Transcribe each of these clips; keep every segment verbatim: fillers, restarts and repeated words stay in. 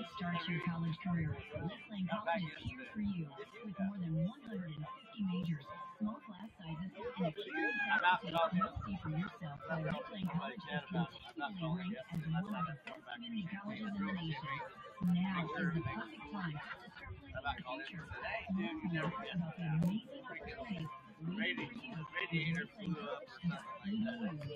start your college career, Lakeland College is here for you. With more than one hundred fifty majors, small class sizes, and a caring faculty, you'll see for yourself why Lakeland College is continually ranked as one of the best community colleges in the nation. Now is the perfect time to start planning your future. Learn more about the amazing opportunities waiting for you at lakeland college dot e d u.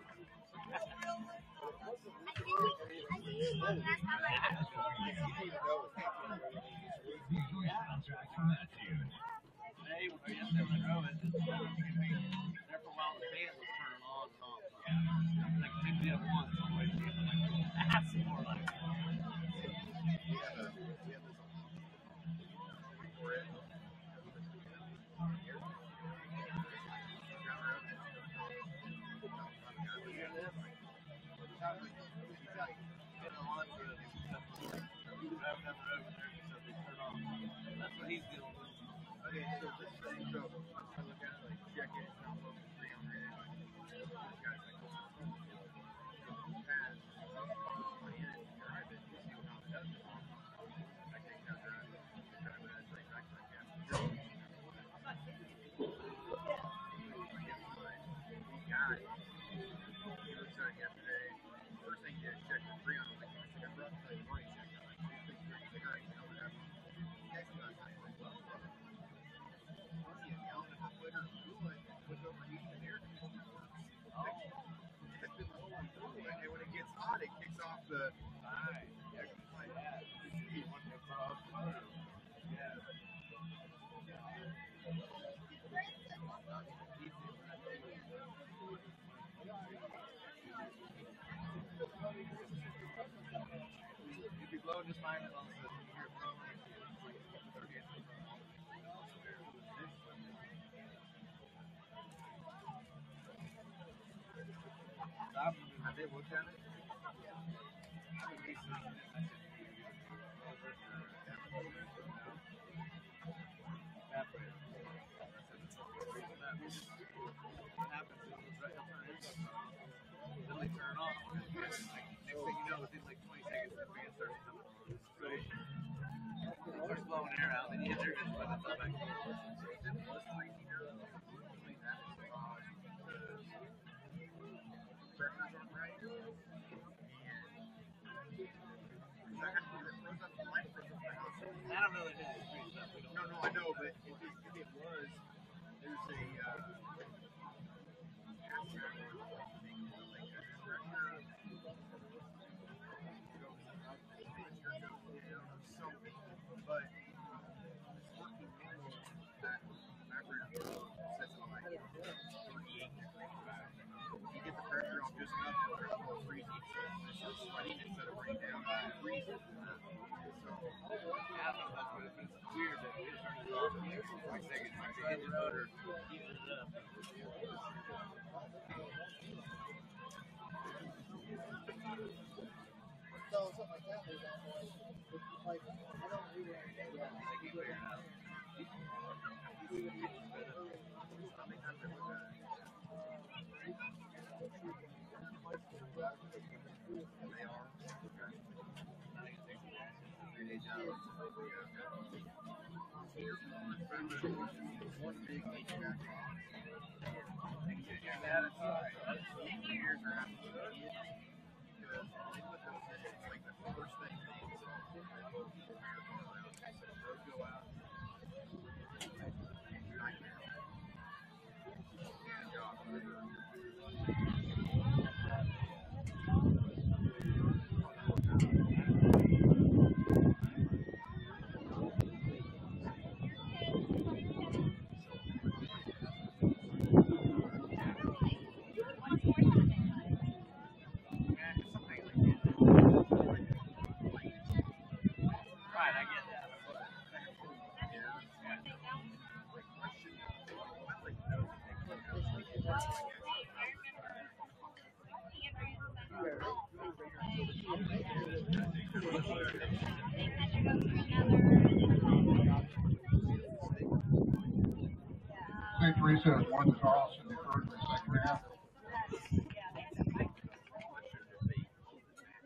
Saint Teresa has won the toss in the first and second half. It'll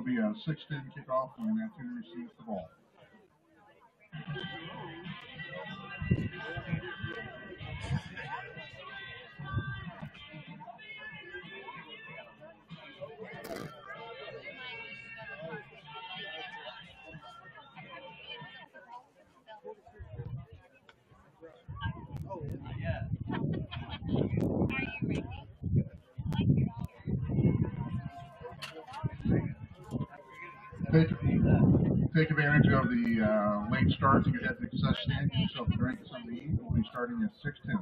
be a six ten kickoff when Mattoon receives the ball. Take, take advantage of the uh, late start to get at the concession stand, get yourself a drink or something to eat. We'll be starting at six ten.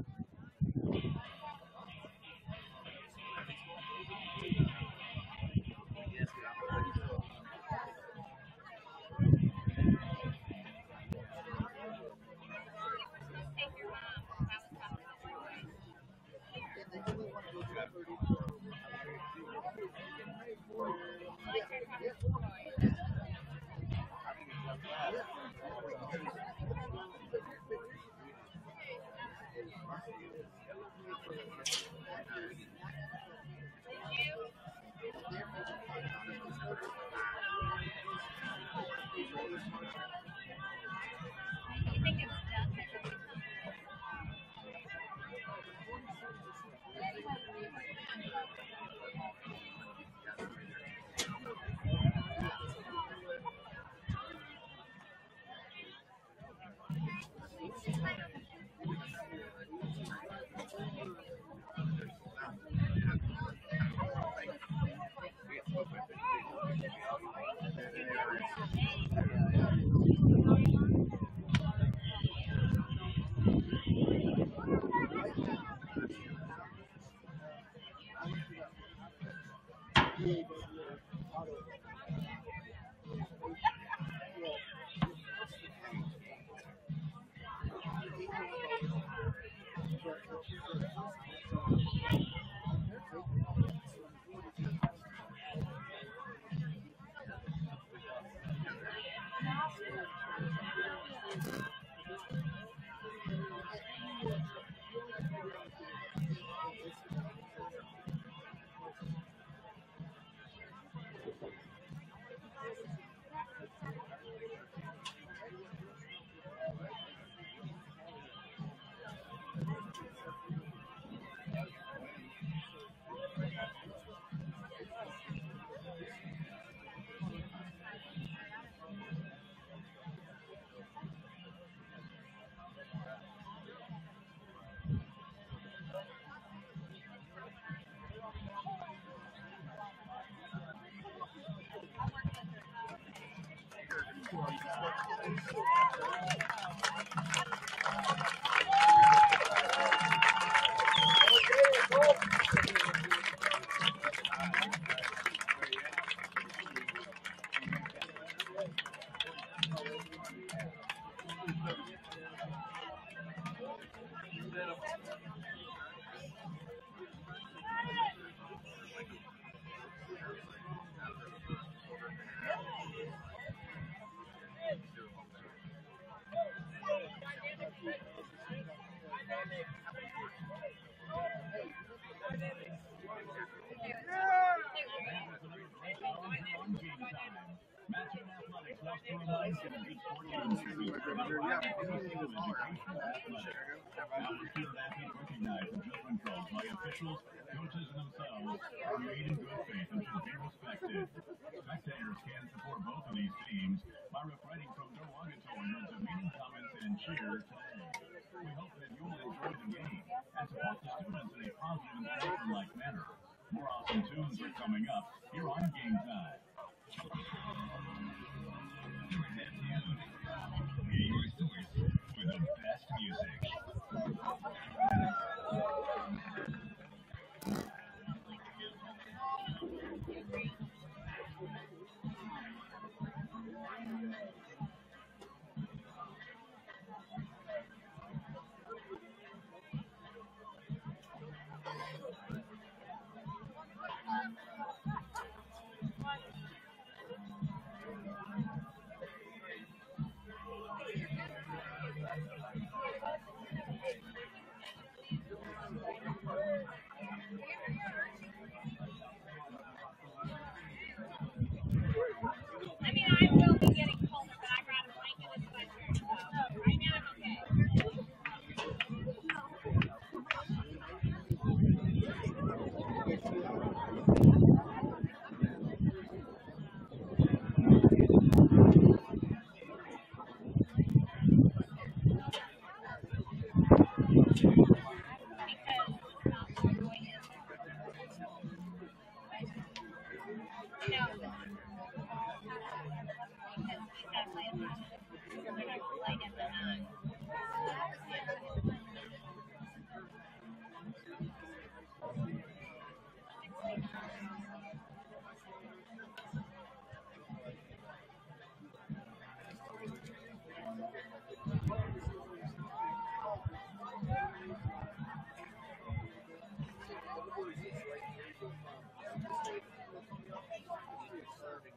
Officials, coaches, and themselves are made in good faith and should be respected. Spectators can support both of these teams by writing from derogatory or demeaning comments and cheer today. We hope that you will enjoy the game and support the students in a positive and sportsmanlike manner. More awesome tunes are coming up here on Game Time. Your source for the best music.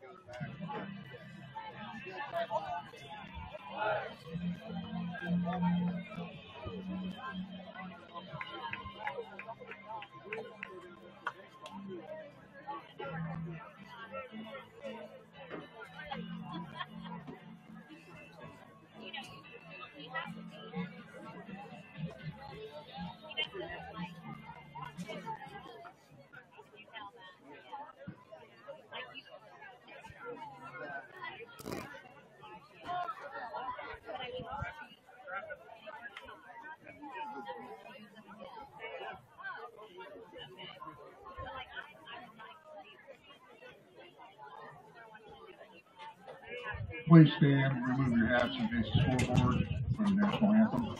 Please stand, remove your hats and face the scoreboard for the national anthem.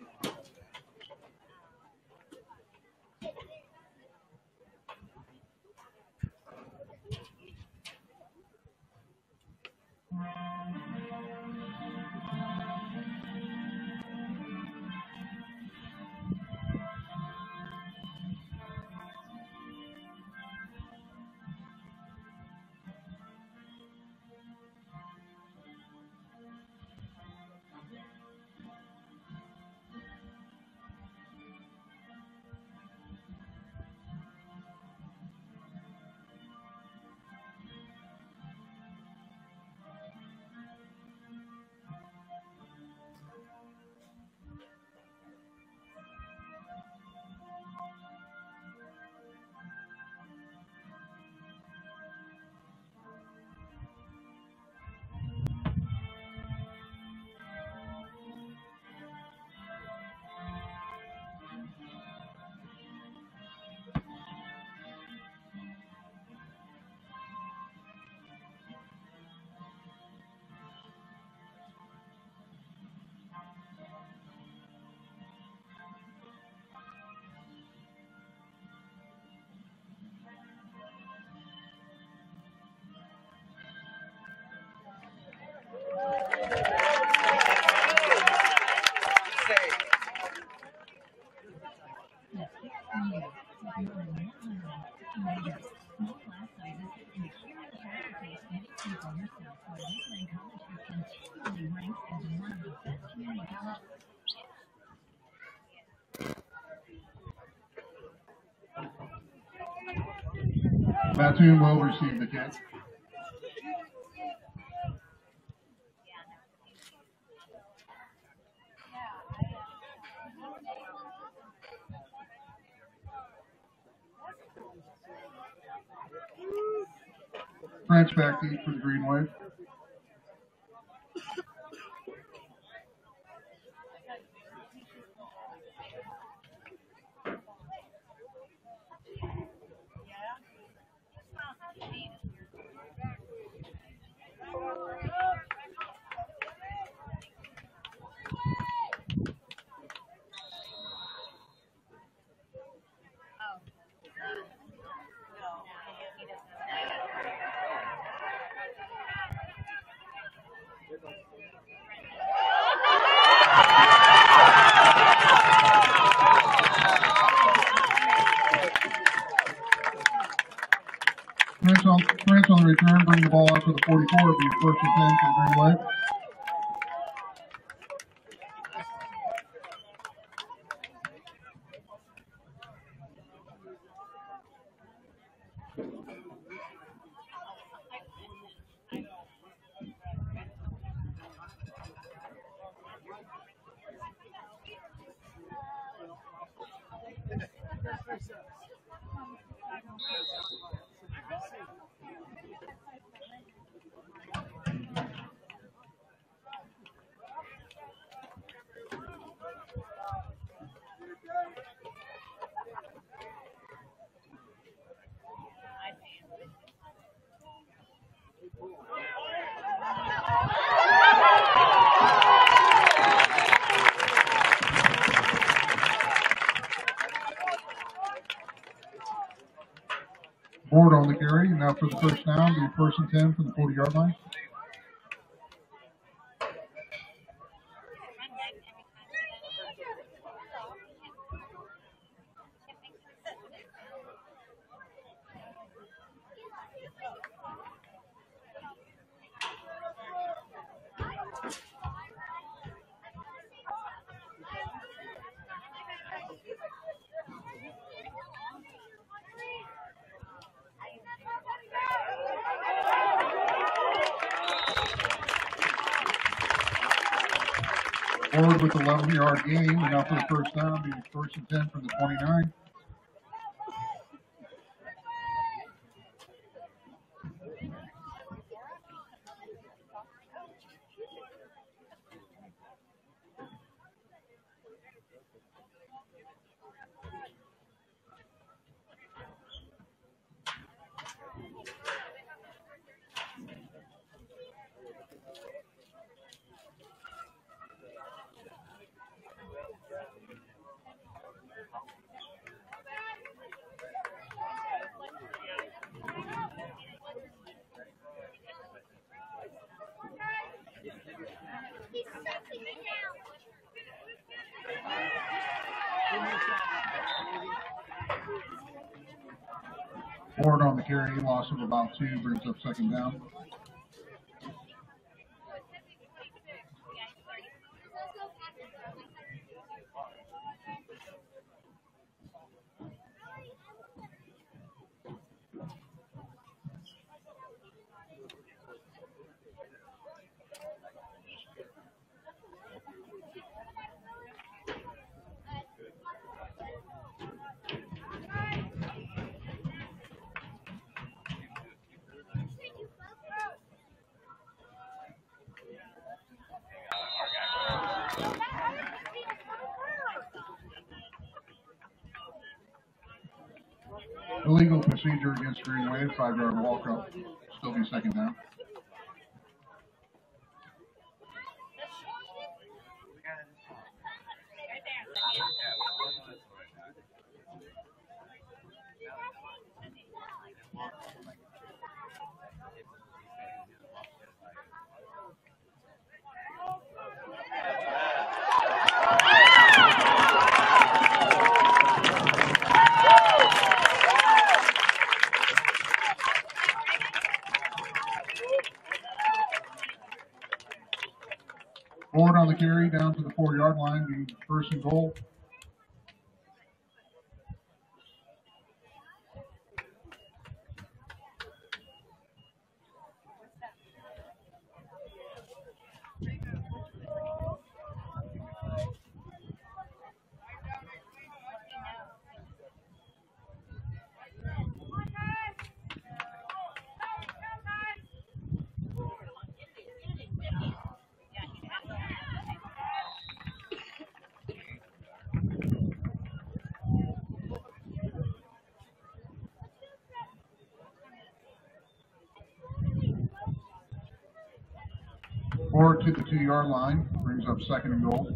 Mattoon will receive the kit. French back deep for the green wave. Prince on, Prince on the return, bring the ball out to the forty-four, it'll be first and ten for the green wave. Board on the carry. Now for the first down, be first and ten from the forty-yard line. Forward with eleven yard gain, and now for the first down, be first and ten from the twenty-nine. Ford on the carry, loss of about two, brings up second down. Illegal procedure against Green Wave, five-yard walk-up, still be second down. Ford on the carry, down to the four-yard line, be first and goal. Ford to the two-yard line, brings up second and goal.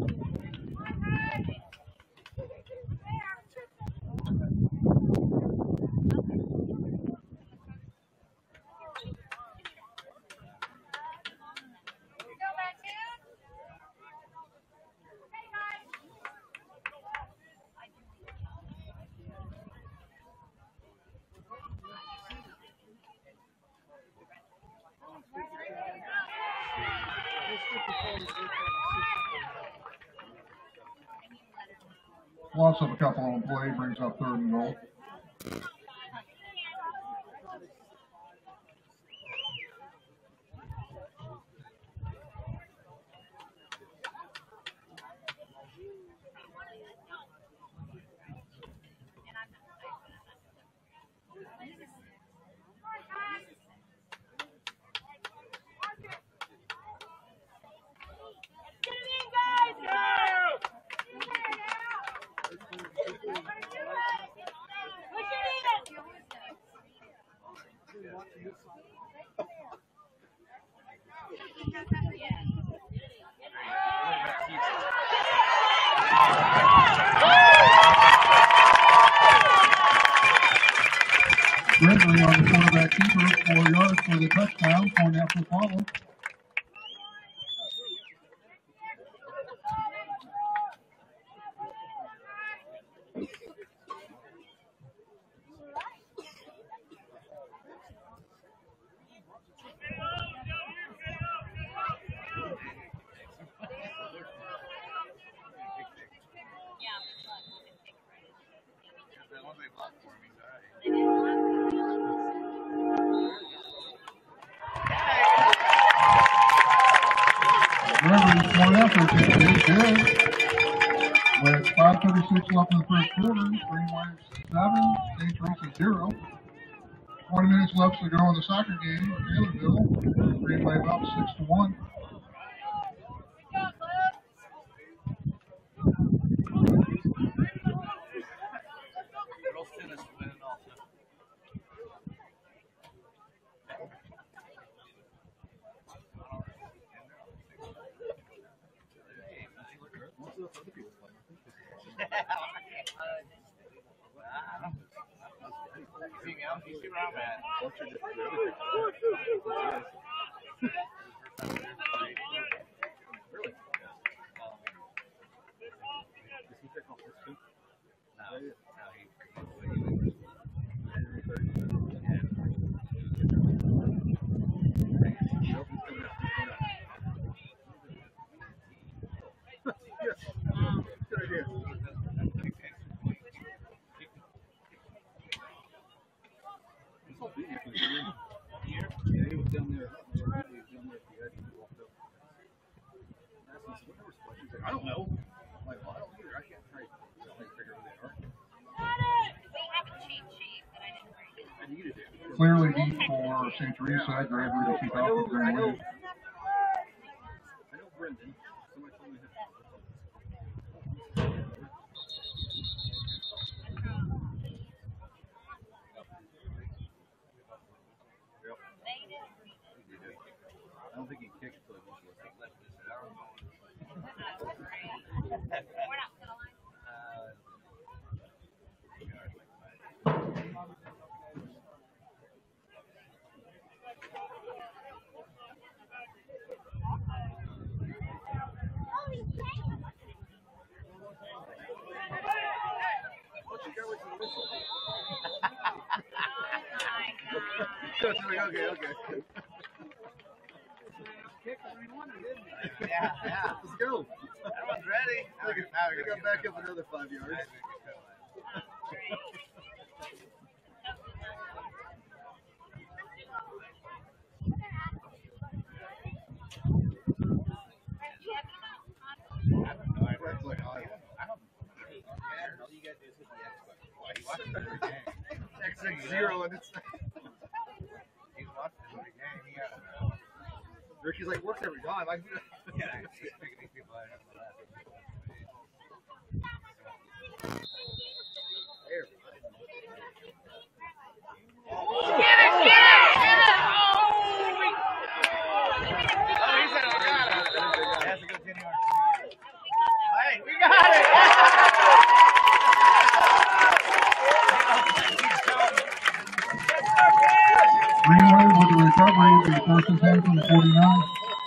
Loss of a couple on play, brings up third and goal. Gregory on the quarterback keeper, four yards for the touchdown, point after follow. effort. It's good. With five thirty-six left in the first quarter, Greenway seven, Saint Teresa zero. twenty minutes left to go in the soccer game at Taylorville. Greenway up six to one. I don't know. Like, well, I don't either. I can't try to figure out who they are. I needed it. Clearly deep for Saint Teresa. Gregory to kick off with Greenway. I know Brendan. Somebody told me that. I don't think he kicked until he went to okay, okay. Yeah, yeah. Let's go. Everyone's ready. Now we Now we got back up another five yards. X X zero and it's He's watching every game. He got Ricky's like, works every time. I yeah, he's picking these people out of the last. There. Get it, get it! Oh, he said, I got it. That's a good ten yards. Hey, we got it! Greenway with the recovery. The first and ten from the forty-nine.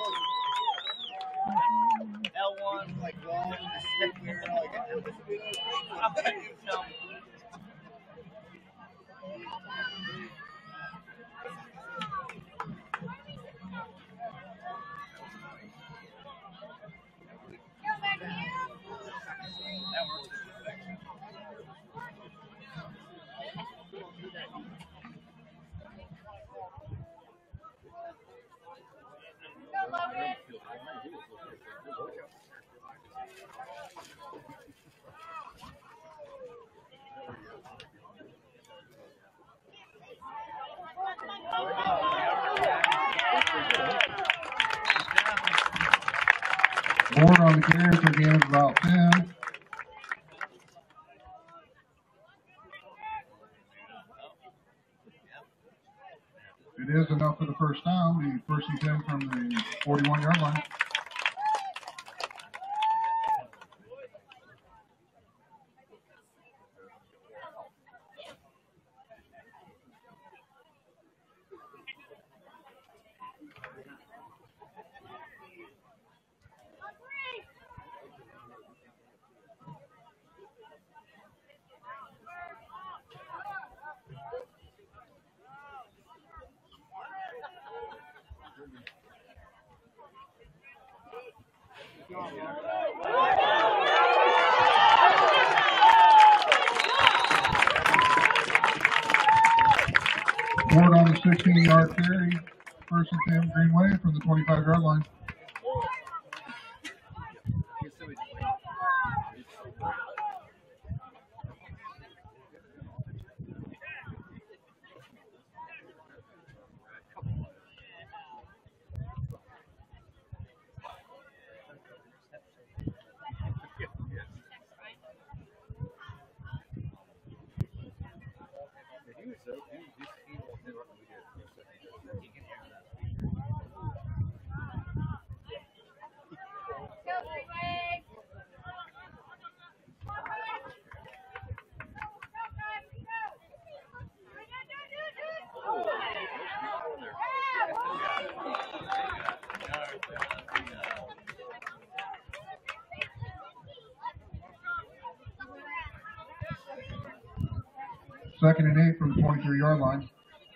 L one, like one, step here, like I'm gonna do something. Board on the carry for a gain of about ten. It is enough for the first down. The first and ten from the forty-one yard line. Board on the sixteen yard carry. First and ten Greenway from the twenty-five yard line. Second and eight from the twenty-three yard line.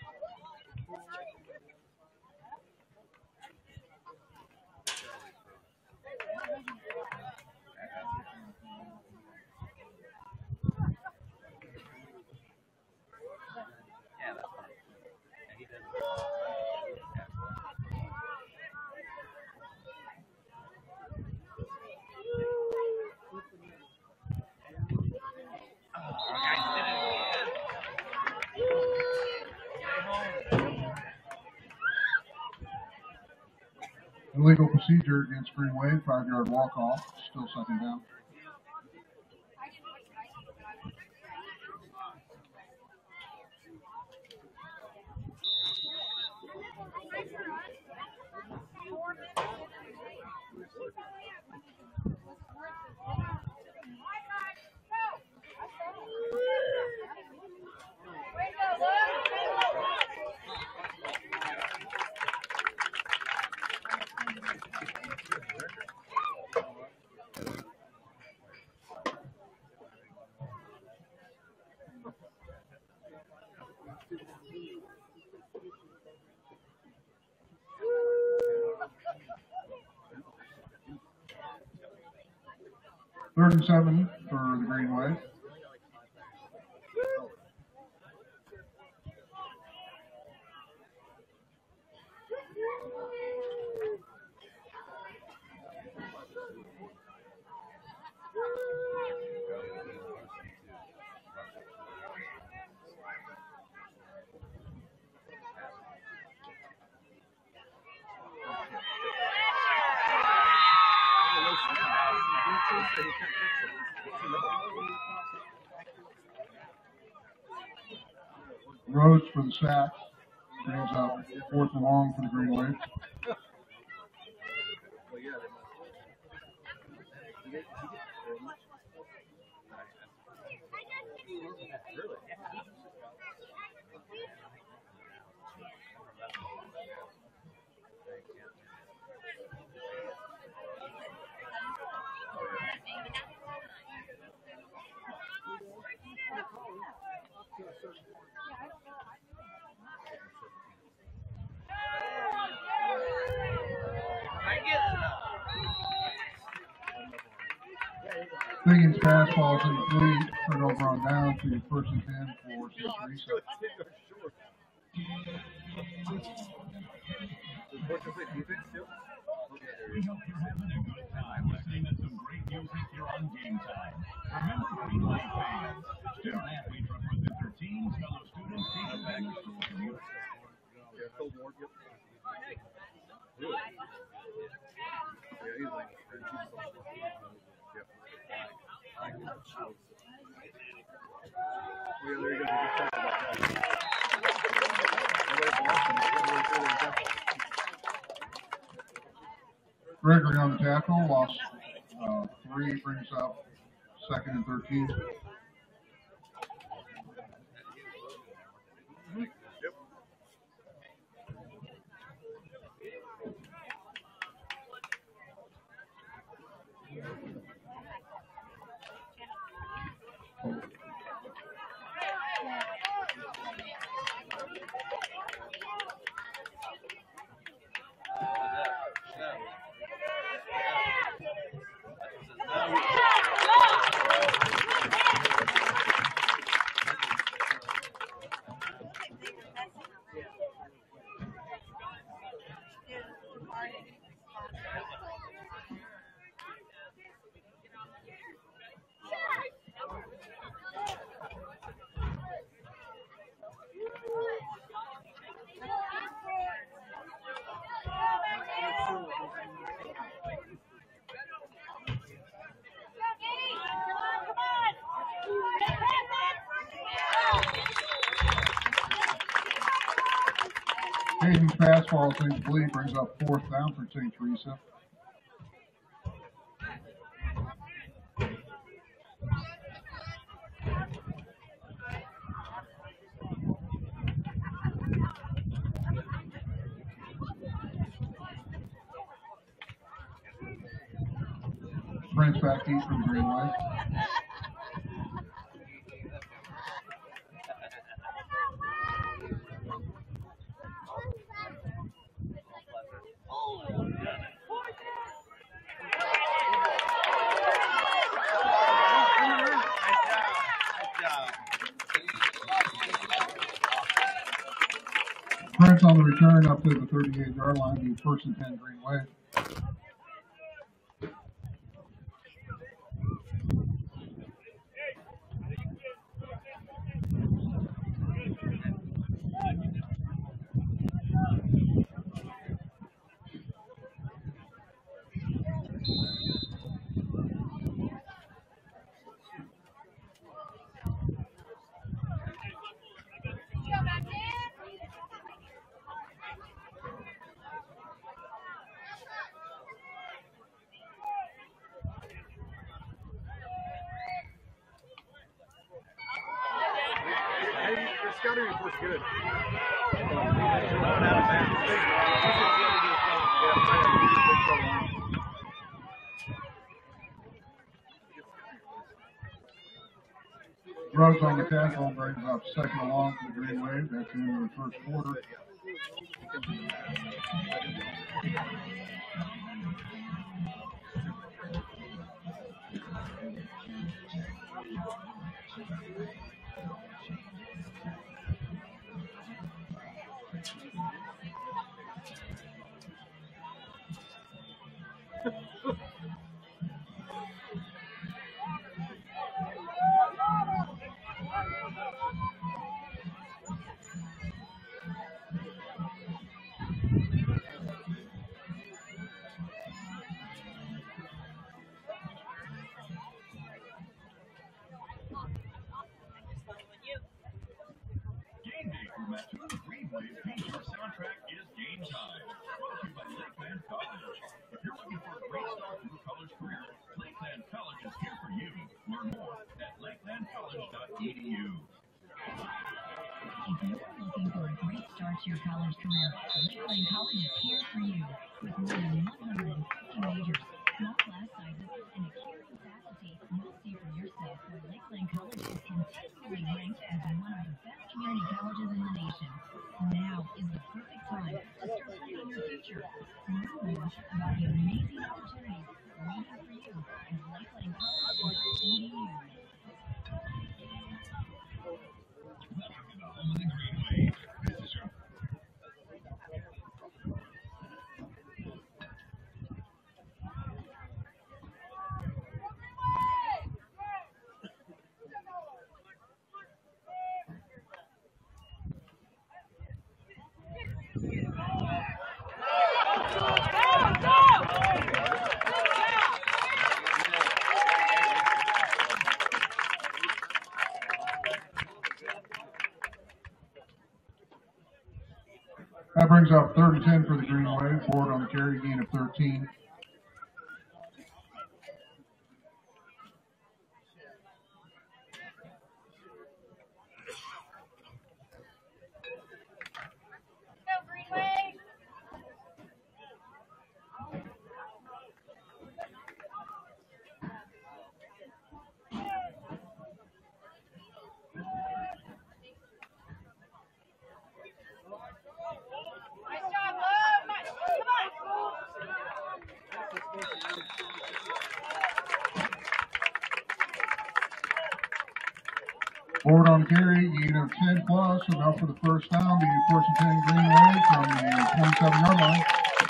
Yeah, that's fine. Yeah, he did. Illegal procedure against Greenway, five yard walk off, still second down. Third and seven for the Greenway. Rhodes for the sack. Brings up fourth and long for the Greenway. Higgins pass falls incomplete. Turn over on down to first and ten for Teresa. We hope you're having a good time listening to some great music here on Game Time. Remember, Greenway fans, student athletes represent their teams, fellow students, teachers, back to school community. Gregory on the tackle, lost uh, three, brings up second and thirteen. Hayden's pass falls incomplete, brings up fourth down for Saint Teresa. Brings back east for the Greenway. Offense on the return up to the thirty-eight yard line, be first and ten Green Wave. Scouting report's good. Rose on the tackle brings up second along for the Green Wave. That's the end of the first quarter. Your college career. Lakeland College is here for you. With more than one hundred fifty majors, small class sizes, and a caring faculty, you'll see for yourself why Lakeland College is continually ranked as one of the best community colleges in the nation. Now is the perfect time to start planning your future. Learn more about the amazing opportunities waiting for you at lakeland college dot e d u. That brings up third and ten for the Green Wave. Forward on the carry, gain of thirteen. Forward on carry, gain of ten plus, enough for the first down, be first and ten Green Wave from the twenty-seven yard line.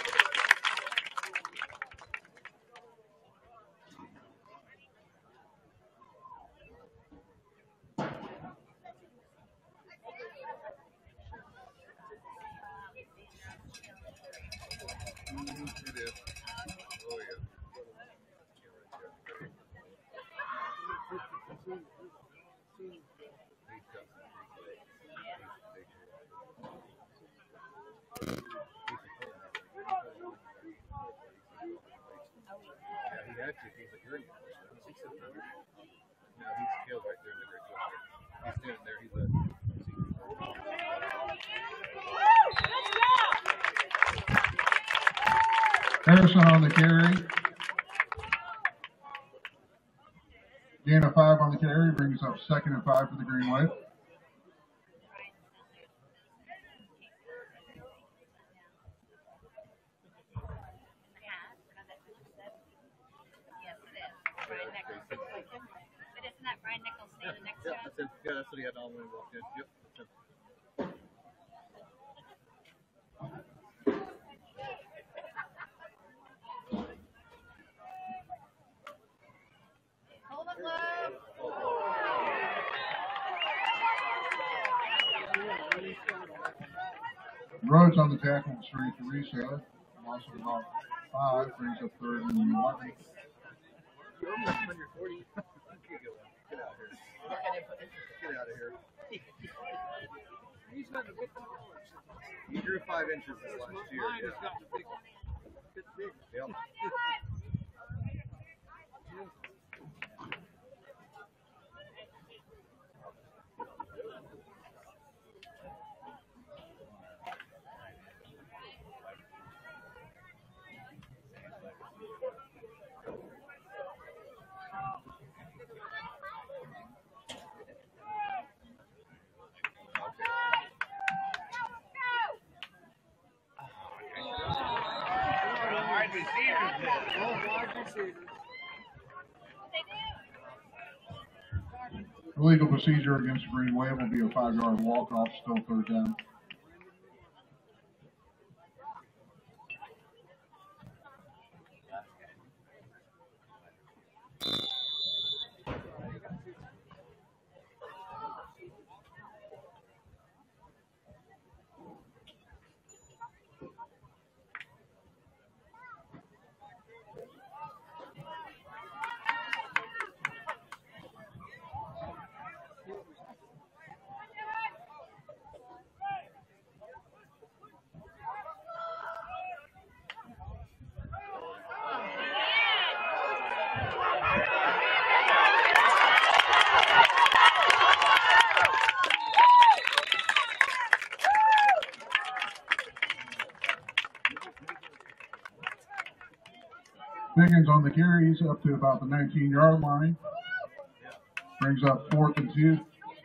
Harrison on the carry. Gain of five on the carry brings up second and five for the Green Wave. Yeah, that's what he had on when he walked in. Yep. Rhodes on the tackle with Saint Teresa. Loss of about five. Brings up third and eleven. You're almost under forty. Get out of here. Get out of here. You grew five inches this last year. Yeah. Yep. Illegal procedure against Green Wave will be a five-yard walk-off, still third down. Biggins on the carries up to about the nineteen-yard line. Brings up fourth and two.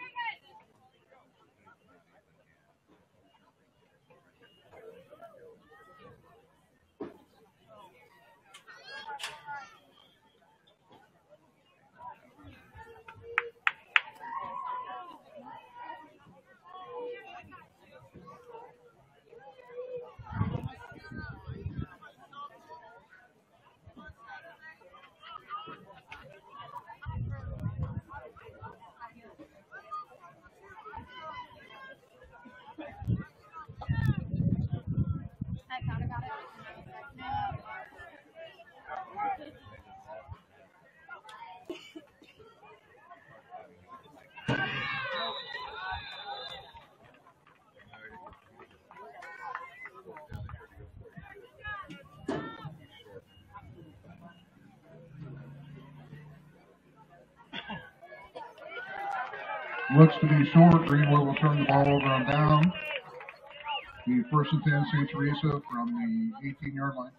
Looks to be short. Greenwood will turn the ball over on down. The first and ten, Saint Teresa from the eighteen-yard line.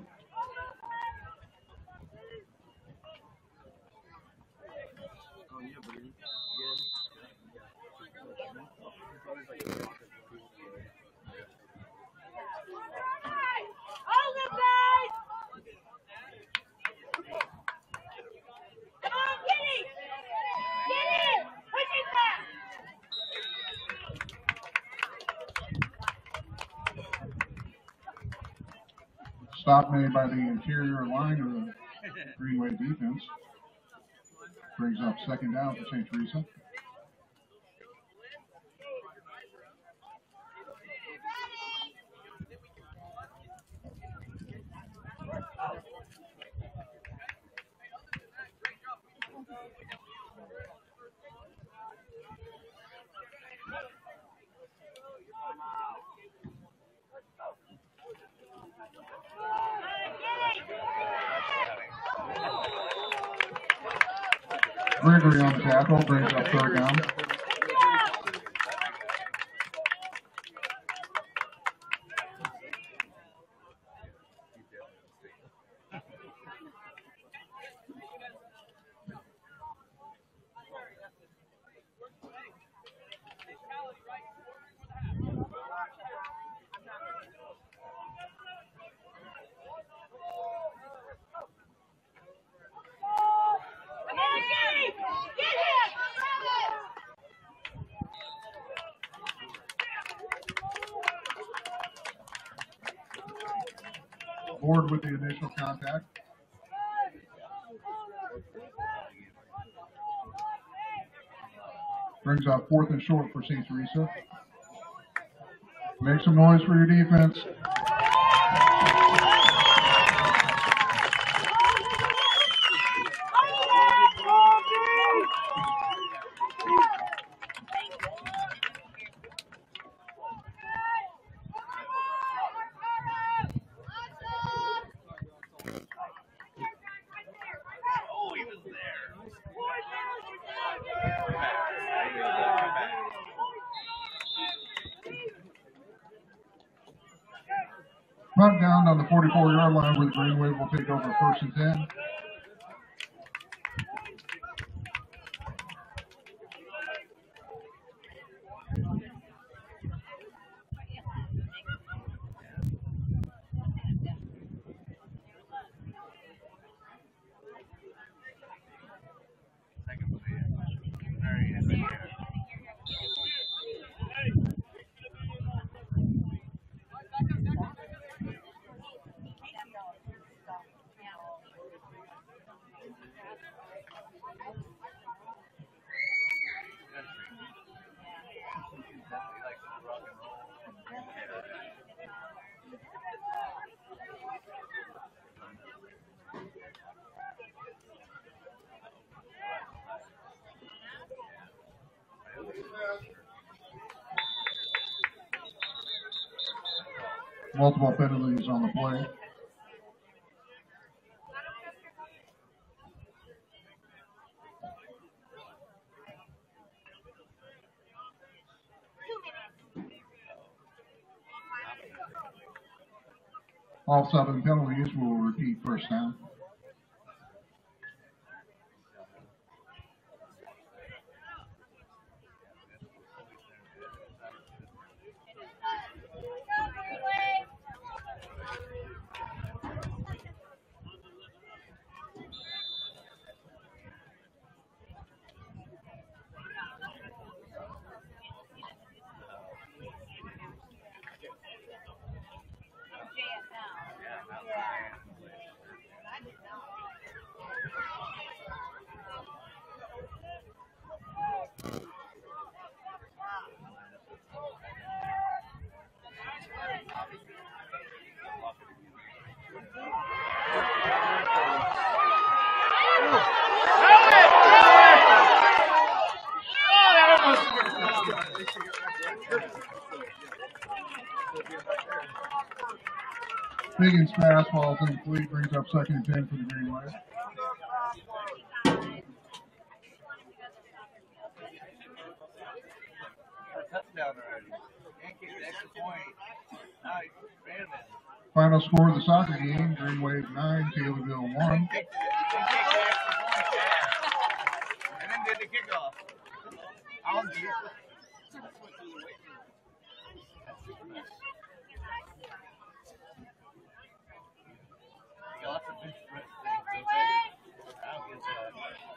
Stop made by the interior line of the Greenway defense. Brings up second down for Saint Teresa. Gregory on the tackle, brings up third down. Board with the initial contact. Brings out fourth and short for Saint Teresa. Make some noise for your defense. Oh, he was there. Punt down on the forty-four yard line where the Green Wave will take over first and ten. Multiple penalties on the play. All seven penalties will repeat first down. Higgins pass falls incomplete, brings up second and ten for the Green Wave. Touchdown already. Can't get the extra point. Nice. Ran it. Final score of the soccer game, Green Wave nine, Taylorville one. Kicked it. They kicked the extra point, yeah. And then did the kickoff. I'll do it. Lots of bench press things. I don't get that.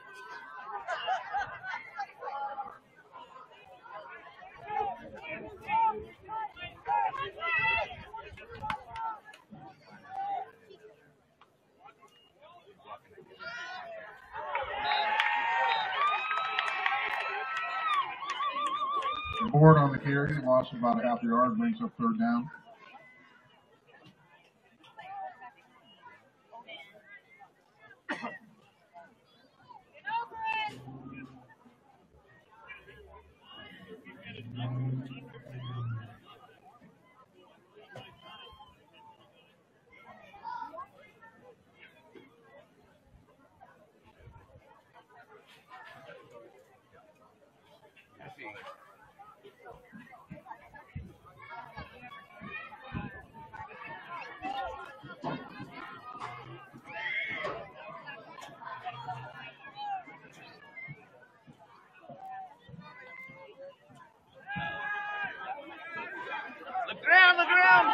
Board on the carry, lost about a half a yard, brings up third down. Look around, look around.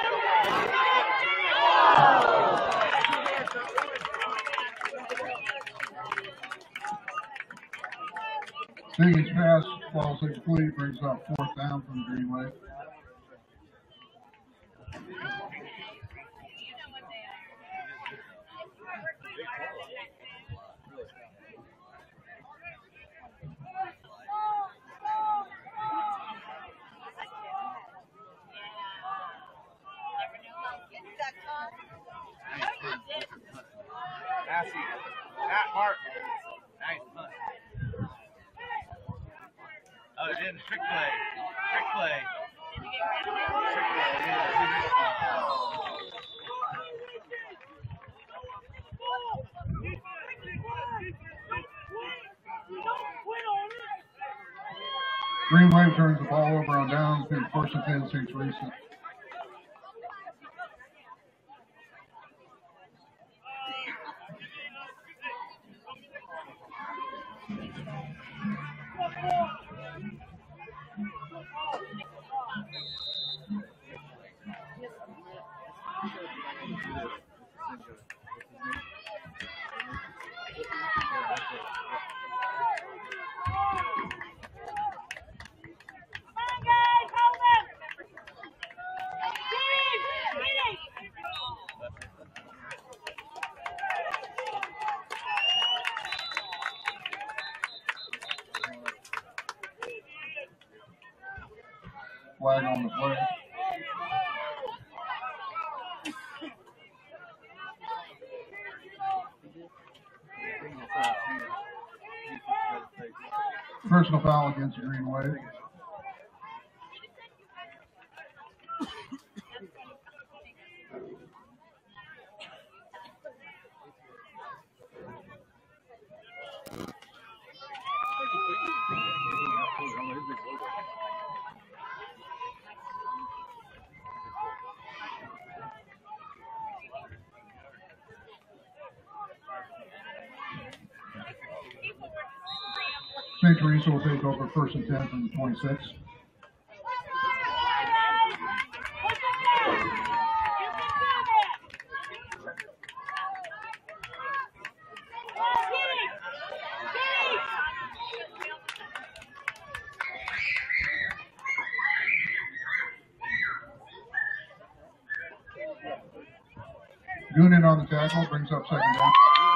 Higgins pass falls incomplete, brings up fourth down from the Green Wave. I see it. That mark. Nice punt. Oh, it didn't. Trick play. Trick play. Trick play. Green Wave turns the ball over on downs, being first and ten, Saint Teresa. Flag on the play. Personal foul against the Green Wave. Saint Teresa will take over first and ten from the twenty-six. Goonan on the tackle, brings up second down.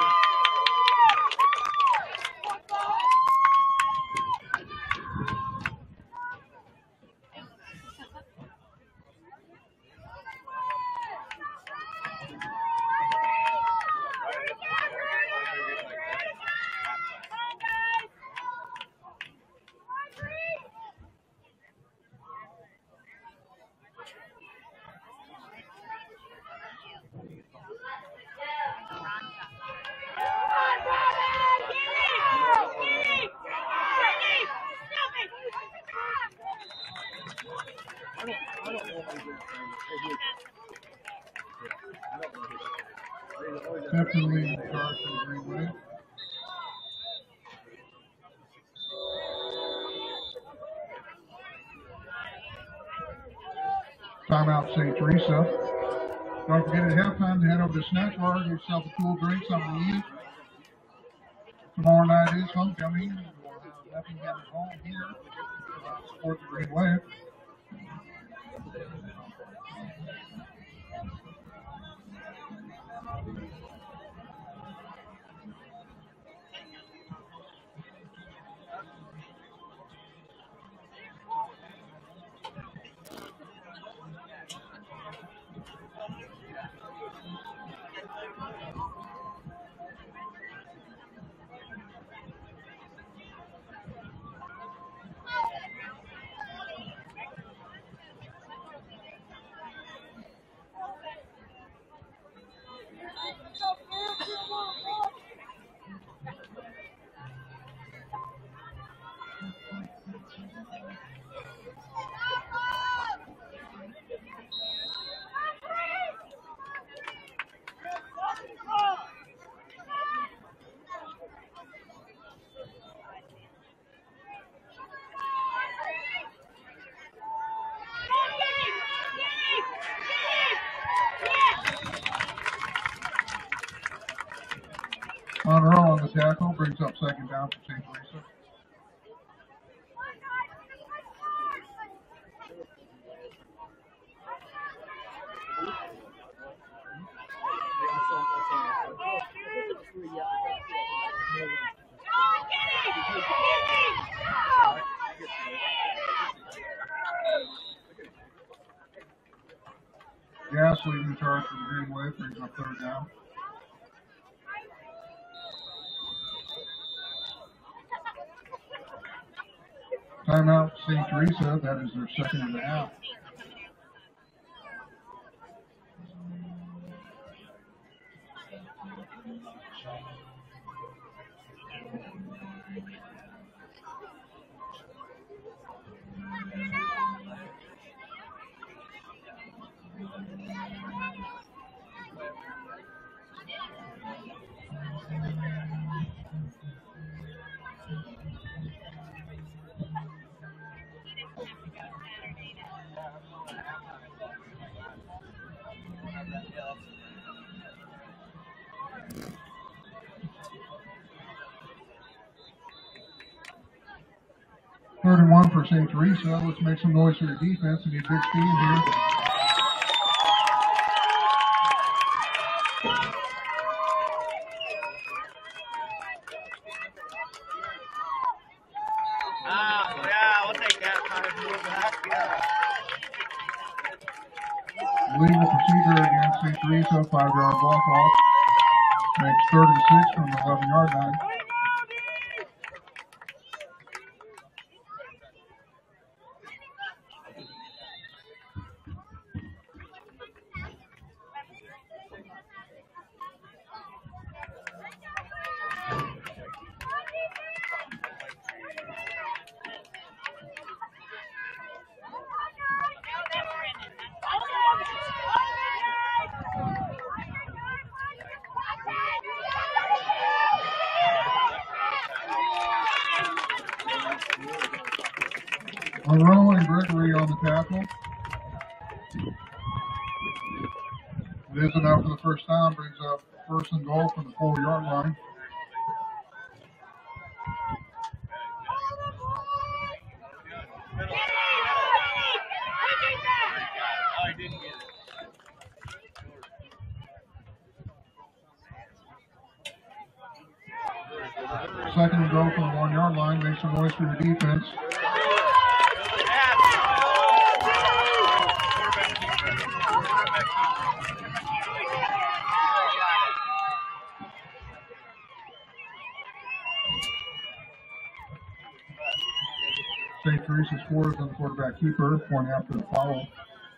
Captain leading the charge for the Green Wave. Timeout, Saint Teresa. Don't forget at halftime to head over to Snack Bar, get yourself a cool drink, something to eat. Tomorrow night is homecoming. We'll have nothing at home here. Support the Green Wave. Monroe on the tackle, brings up second down for Saint Teresa. Gas leading the charge for the Green Wave, brings up third down. Timeout, Saint Teresa. That is their second and a half. Third and one for Saint Teresa. Let's make some noise for the defense. We need big speed here. Ah, yeah, we'll take that kind of move back. Yeah. Legal procedure against Saint Teresa. Five-yard walk off. Makes third and six from the eleven-yard line. Monroe and Gregory on the tackle. It is enough for the first down, brings up first and goal from the four-yard line. Oh, he didn't get it. Second and goal from the one-yard line. Make some noise for the defense. Saint Teresa scores on the quarterback keeper, point after the foul.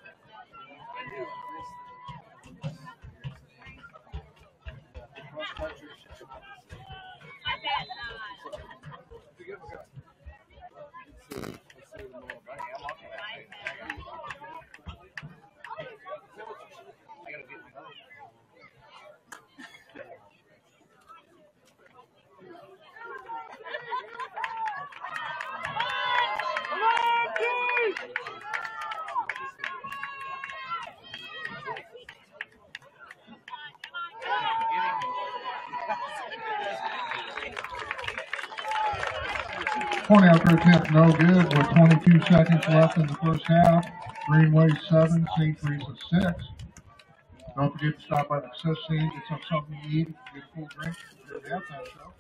Point after attempt, no good, with twenty-two seconds left in the first half. Greenway seven, Saint Teresa six. Don't forget to stop by the Success Scene, get some something to eat, get a cool drink during the halftime show.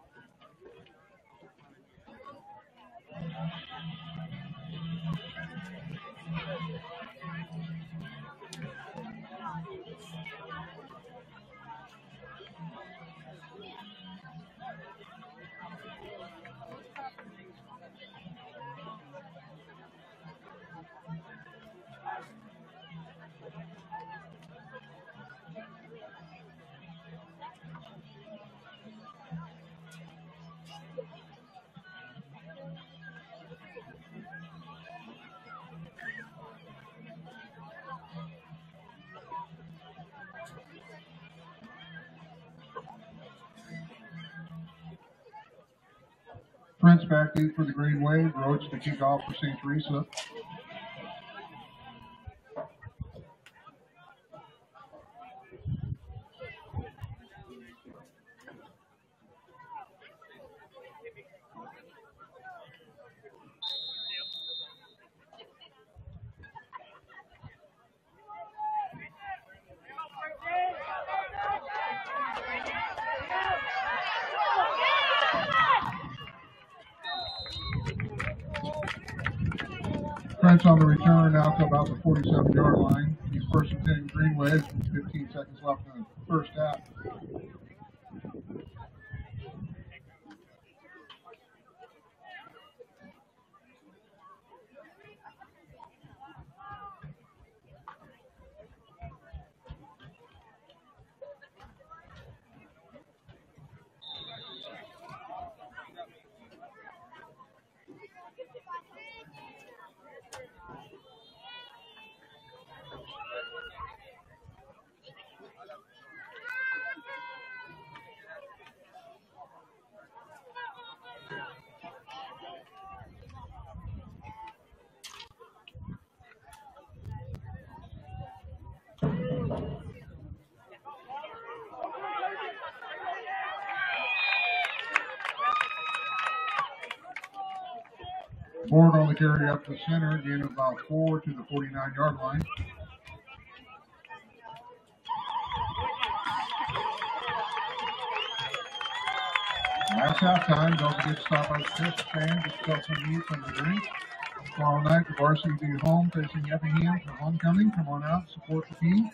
Prince back deep for the Green Wave. Roach to kick off for Saint Teresa. Prince on the return out to about the forty-seven-yard line. He's first and ten Green Wave, fifteen seconds left in the first half. Ford on the carry up the center, gain of about four to the forty-nine yard line. Last halftime, don't forget to stop by the Chris stand, get yourself some meat, some drink. Tomorrow night, the varsity will be home facing Effingham for homecoming. Come on out, support the team.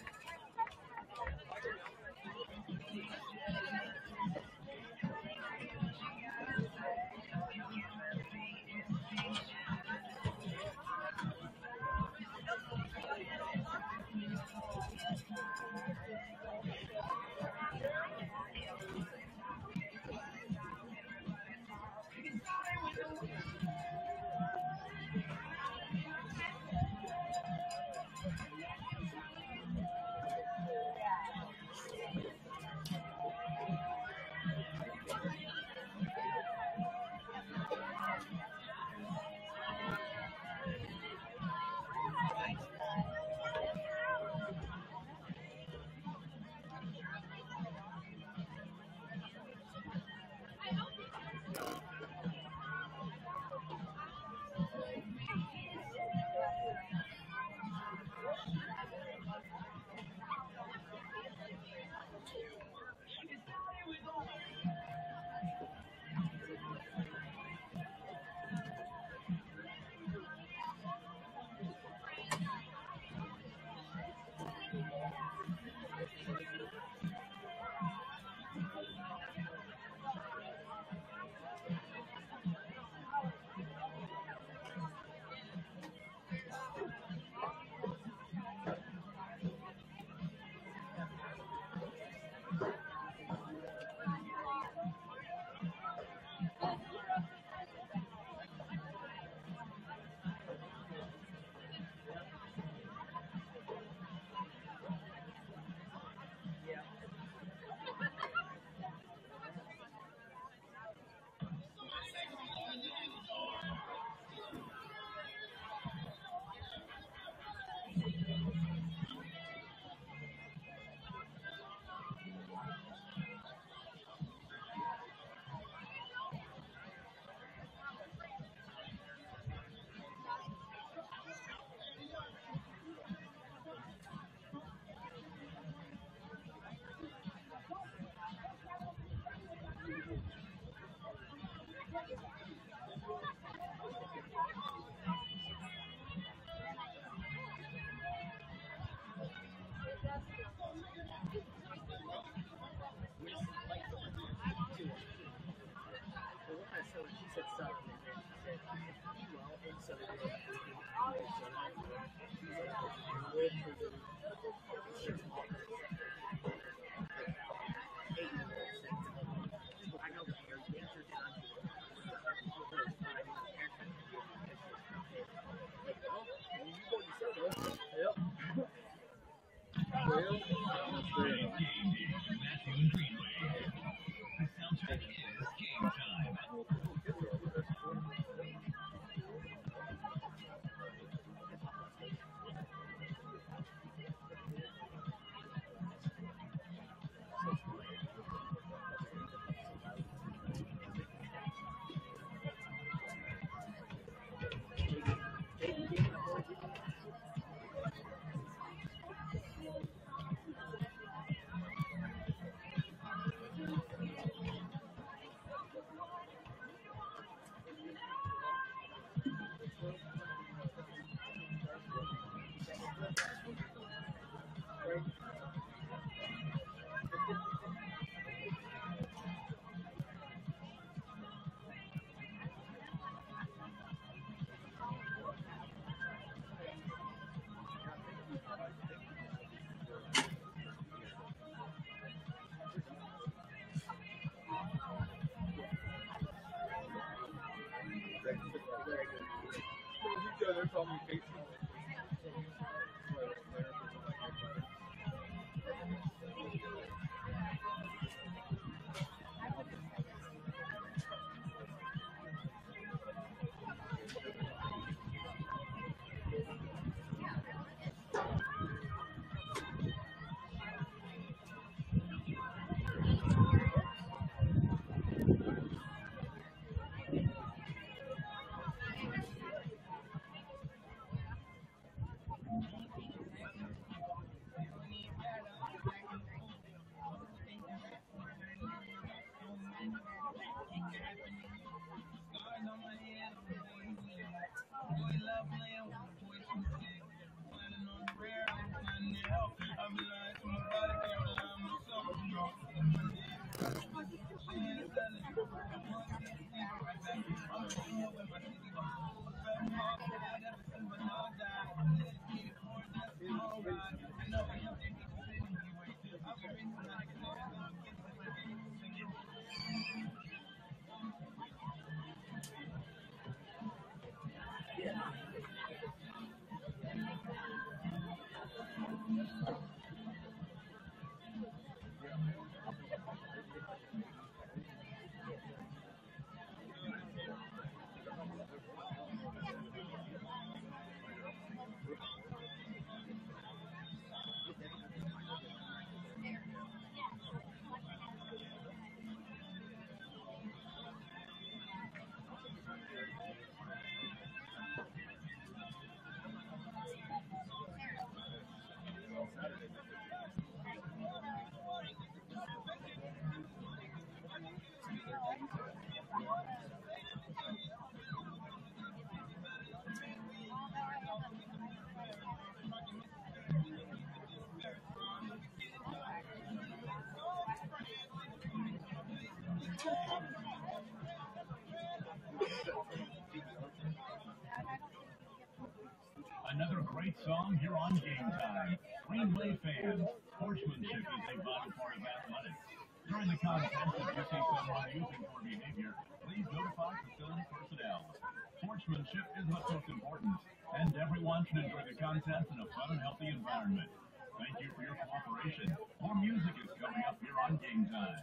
song here on Game Time. Greenway fans, sportsmanship is a vital part of athletics. During the contest, if you see someone using poor behavior, please notify facility personnel. Sportsmanship is what's most important, and everyone should enjoy the contest in a fun and healthy environment. Thank you for your cooperation. More music is coming up here on Game Time.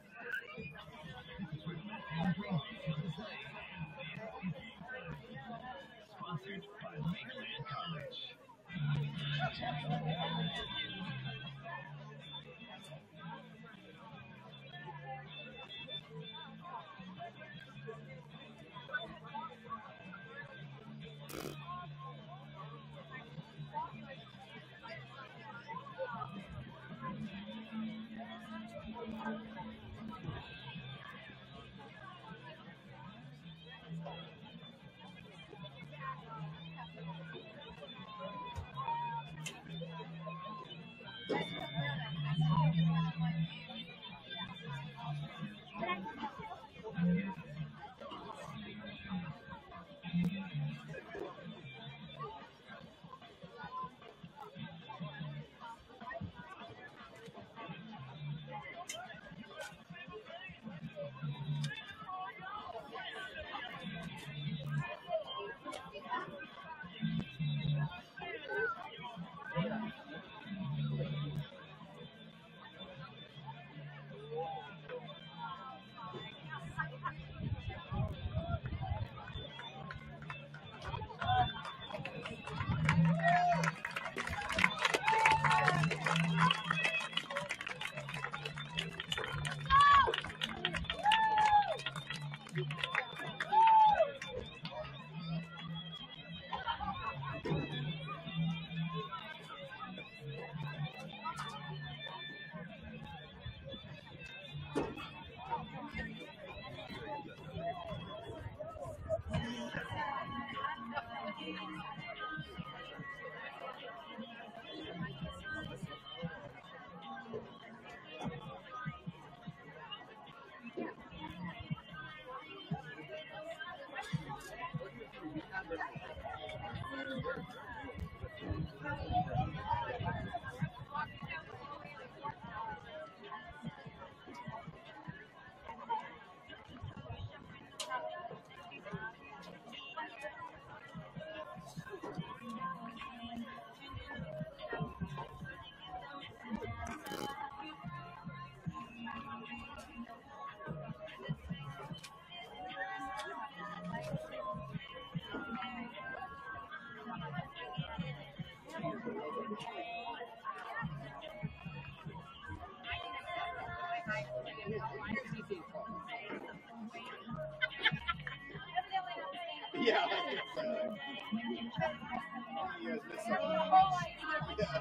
Sponsored by Lakeland College. Yeah. Yes, that's something. Yeah.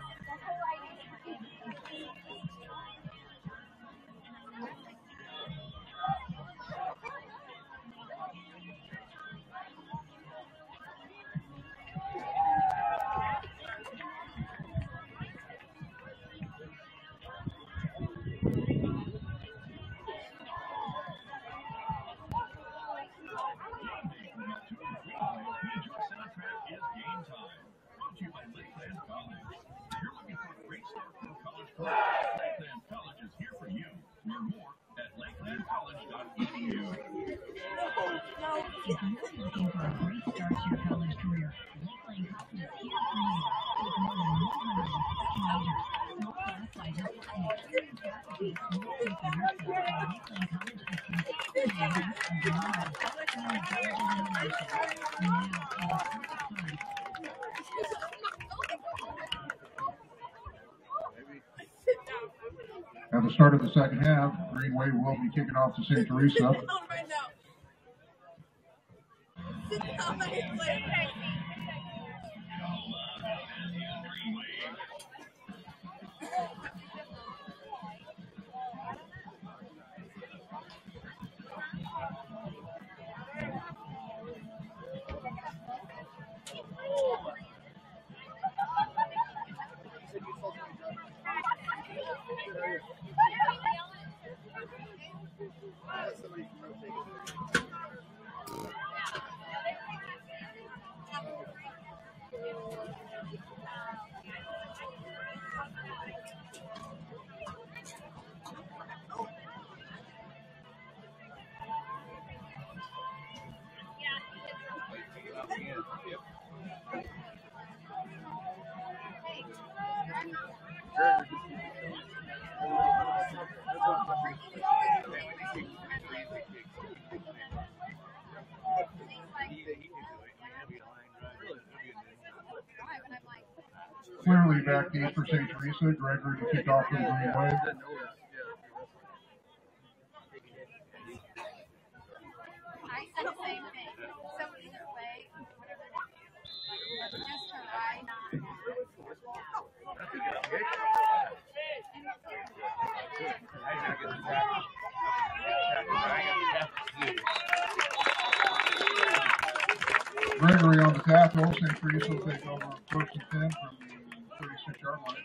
Lakeland College is here for you. Learn more at lakeland college dot e d u. If you're looking for a great start to your college career, Lakeland College is here for you. With more than one hundred fifty majors, small class sizes, and experienced faculty, you'll pay for yourself at Lakeland College system. And that's a lot of scholarship and college elimination. Now is the perfect time. At the start of the second half, Greenway will be kicking off to Saint Teresa. Sit down right now. Sit down right now. Gregory back deep for Saint Teresa. Gregory to kick off for the Green Wave. I said the same thing. So either way, whatever it is, like, just try not. Gregory on the tackle. Saint Teresa will take over first and ten from the thirty-six yard line.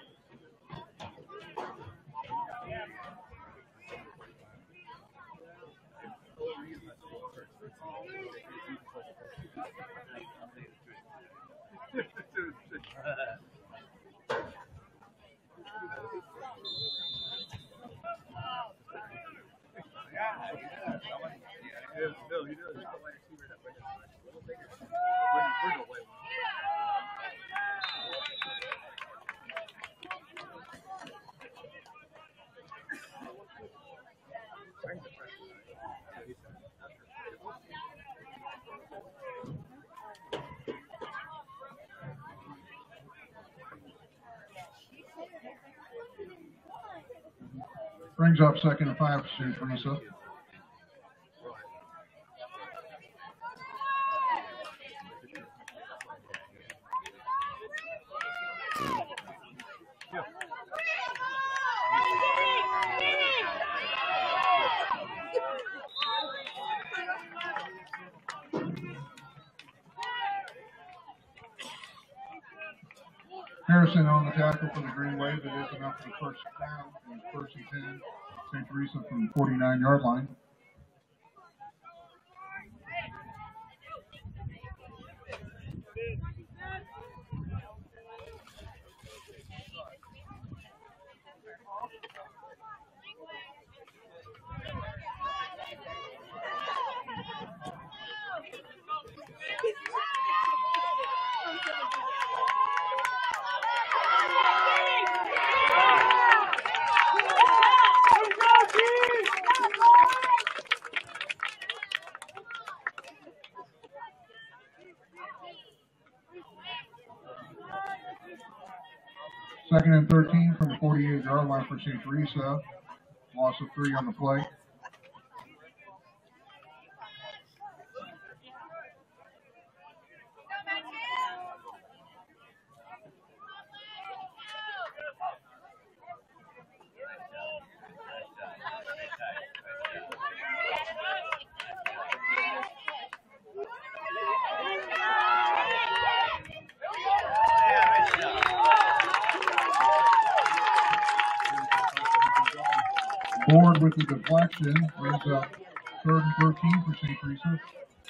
No, he does. Brings up second and five for Saint Teresa. Harrison on the tackle for the Green Wave. It is enough for the first down. And first and ten. Saint Teresa from the forty-nine yard line. Second and thirteen from the forty-eight yard line for Saint Teresa. Loss of three on the play. Ford with the deflection brings up third and thirteen for Saint Teresa.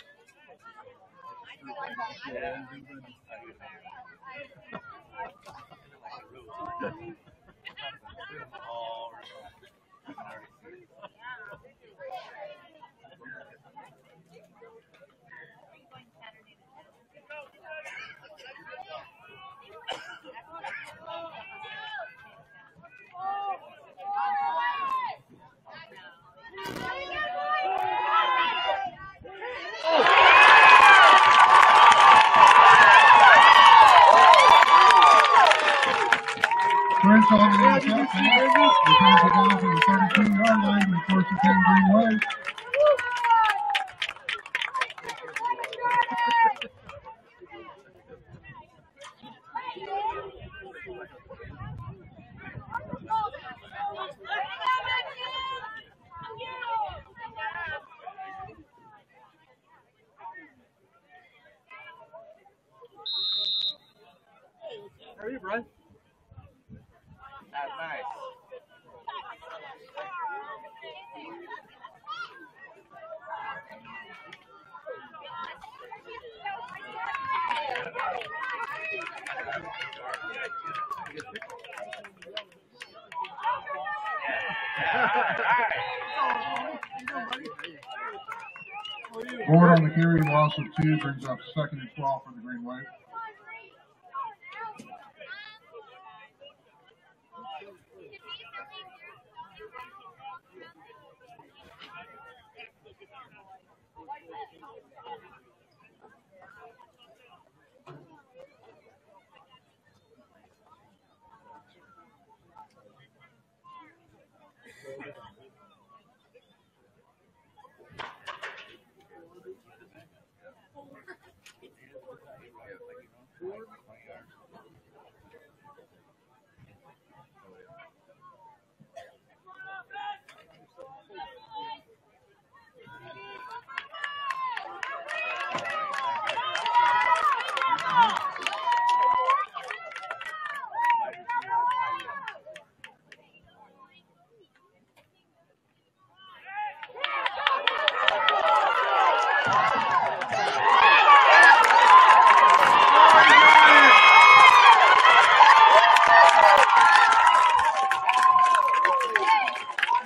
Prince on the interception. He comes it down to the thirty-two yard line with first and ten Green Wave. How are you, Brian? That's nice. Ford on the carry, loss of two, brings up second and twelve for the Green Wave.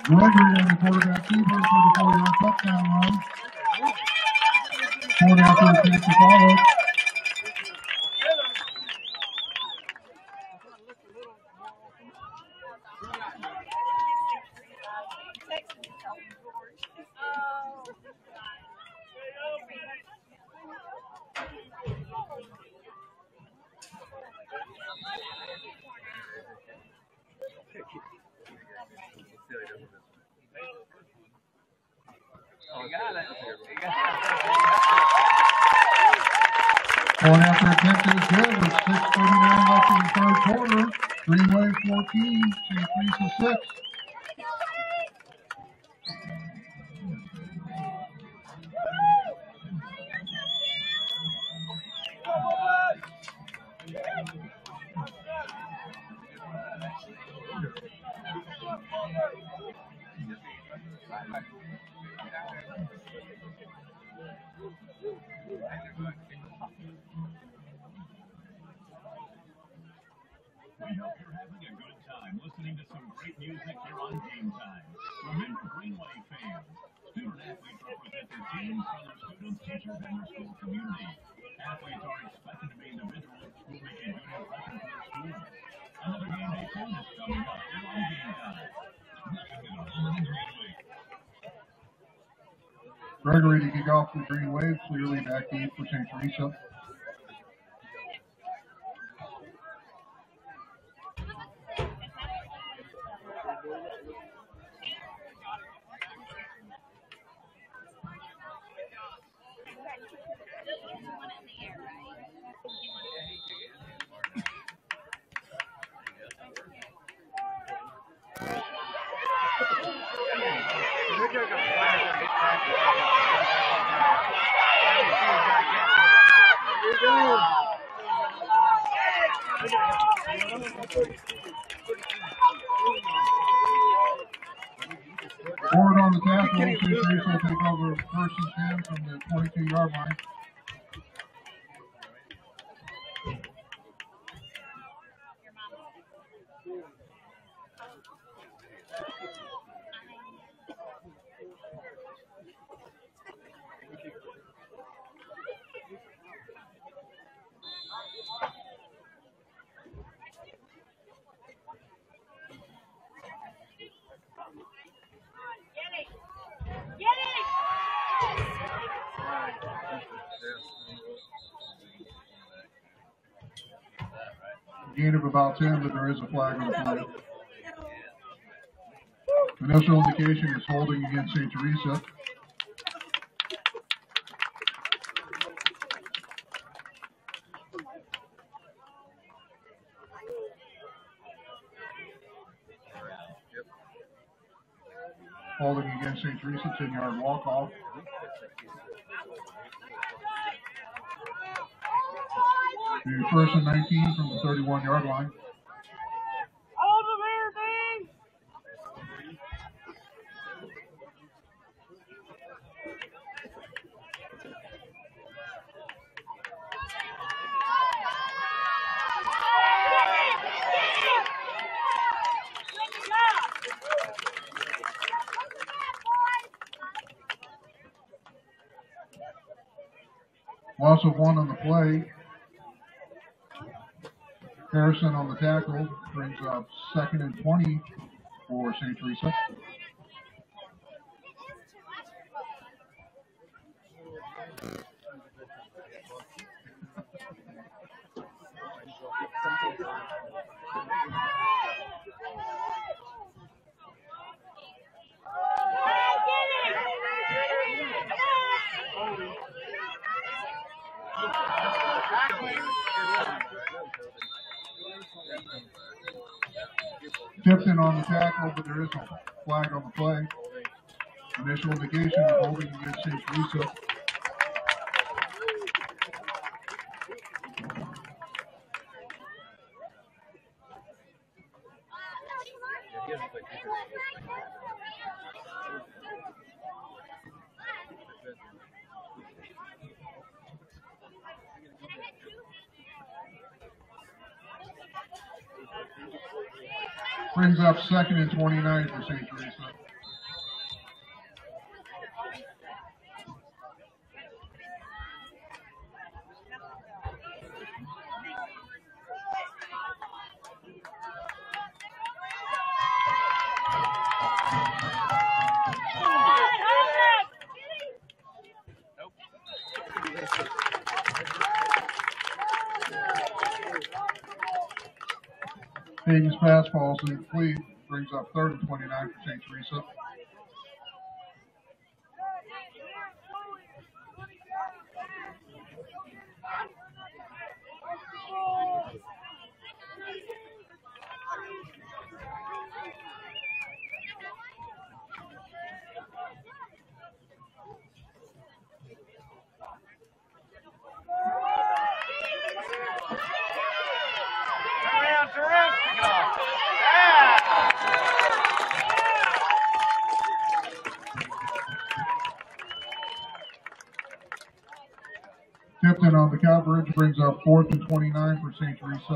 Gregory on the quarterback keeper for the four-yard touchdown run. Four down, thirteen to follow. You got it. You got Going after attempt is good with six thirty-nine left in the third quarter. Greenway fourteen, Saint Teresa six. We hope you're having a good time listening to some great music here on Game Time. Remember, Greenway fans, student athletes represent their teams, fellow students, teachers, and their school community. Athletes are expected to be individuals who make a good impression for their schools. Another game day soon is coming up here on Game Time. Gregory to kick off the Green Wave, clearly back deep for Saint Teresa. Forward on the tackle, Saint Teresa will take over first and ten from the twenty-two yard line. Gain of about ten, but there is a flag on the play. Initial indication is holding against Saint Teresa. Holding against Saint Teresa, ten yard walk off. The first and nineteen from the thirty-one yard line. Loss of one on the play. Harrison on the tackle brings up second and twenty for Saint Teresa. Tipton on the tackle, but there is a flag on the play. Initial indication of holding against Saint Teresa. Brings up second and twenty-nine for Saint Teresa. Hayden's pass falls incomplete, brings up third and twenty-nine for Saint Teresa. Around, Jerome. Pick it off. Yeah. Tipton on the coverage, brings up fourth and twenty-nine for Saint Teresa.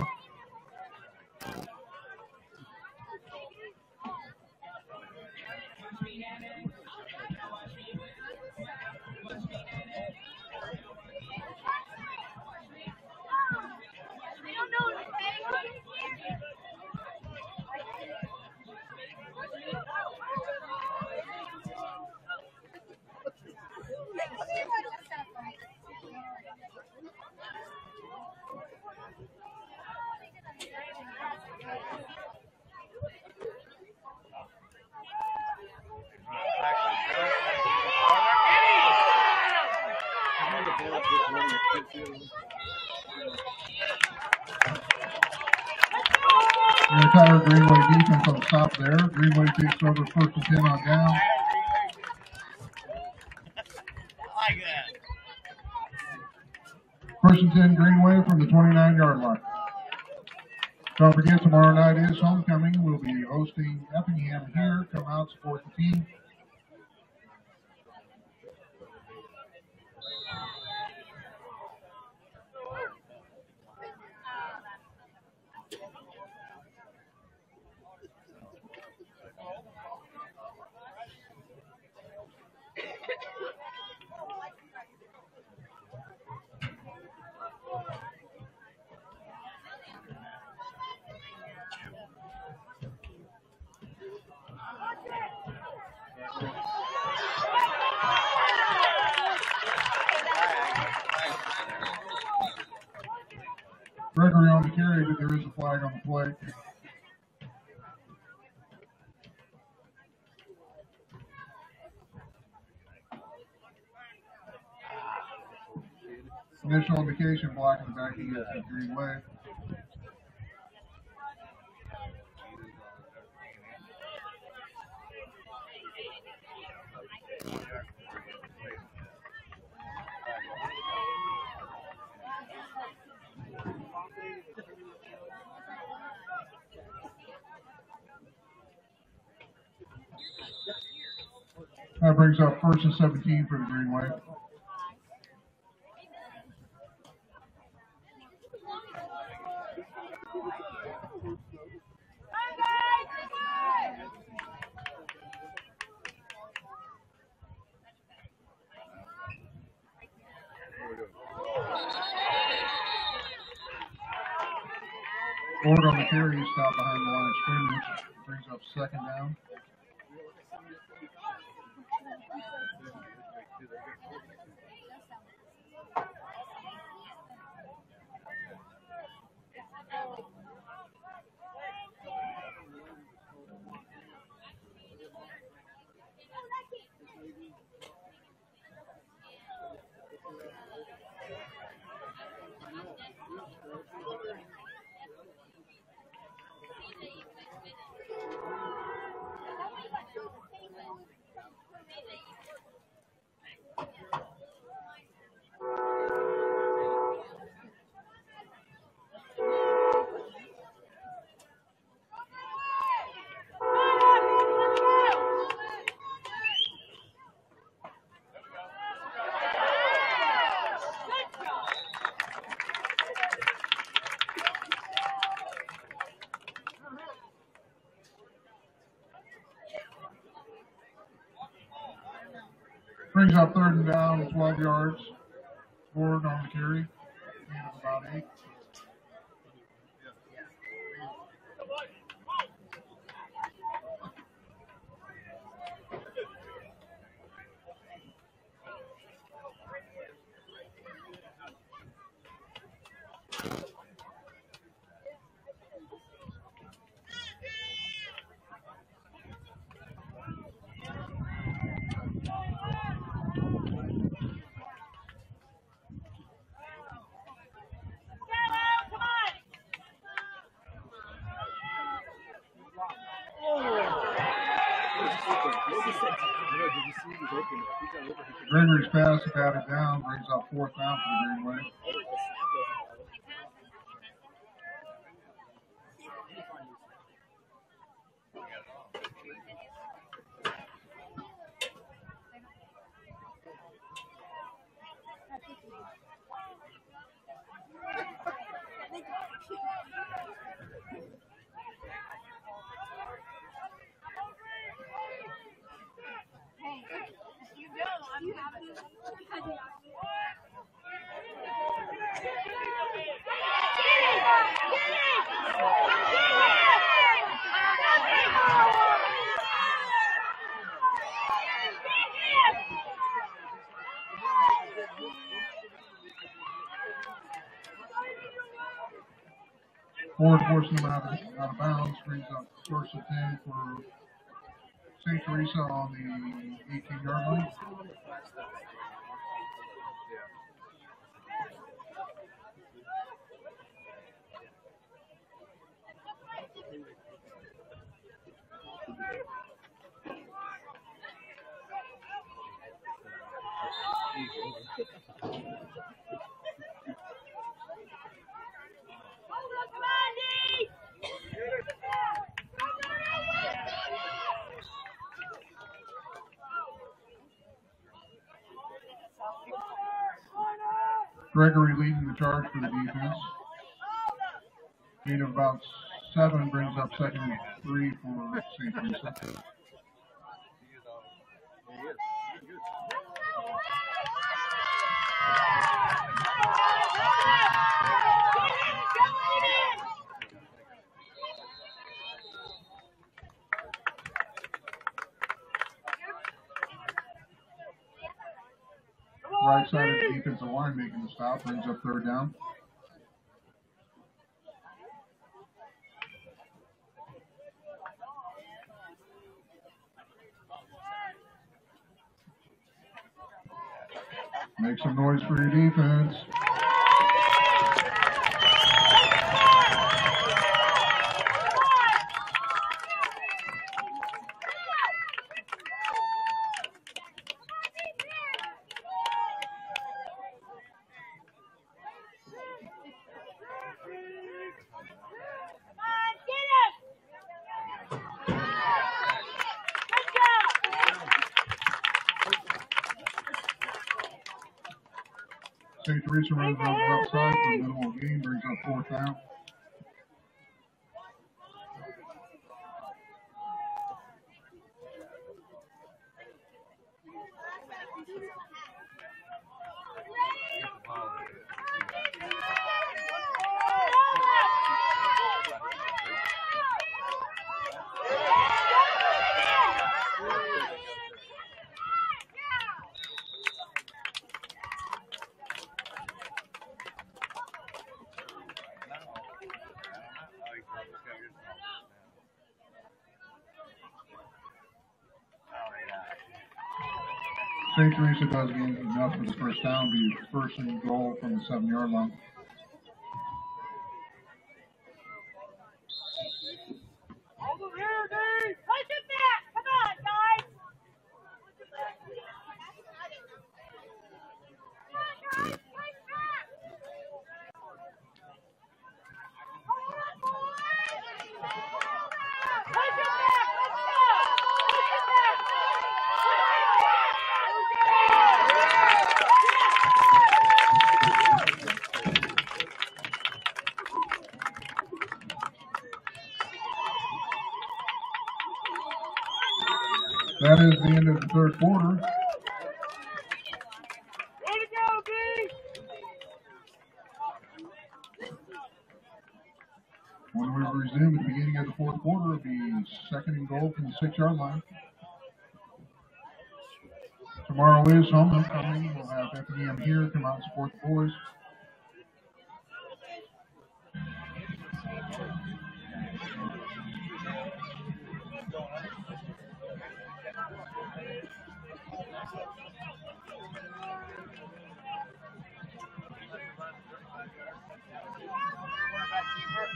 The entire Greenway defense on stop there. Greenway takes over first and ten on down. I like that. First and ten Greenway from the twenty-nine yard line. Don't forget, tomorrow night is homecoming. We'll be hosting Effingham here. Come out, support the team. Gregory on the carry, but there is a flag on the play. Initial indication blocking the back against the Greenway. That brings up first and seventeen for the Greenway. Ford on the carry is stopped behind the line of scrimmage. Brings up second down. Brings up third and down, twelve yards. Ford on the carry. Gain of about eight. Gregory's pass batted down, brings up fourth down for the Greenway. Hey, you know I'm happy. Ford forcing him out of, out of bounds, brings up first and ten for Saint Teresa on the eighteen yard line. Gregory leading the charge for the defense. Gain of about seven brings up second and three for Saint Teresa. Right side of the defensive line making the stop, brings up third down. Make some noise for your defense. Saint Teresa runs on the left side for minimal gain, brings up fourth down. Saint Teresa does gain enough for the first down, be first and goal from the seven yard line. That is the end of the third quarter. Way to go, B! When we resume at the beginning of the fourth quarter, it'll be second and goal from the six yard line. Tomorrow is homecoming. We'll have F E M here come out and support the boys.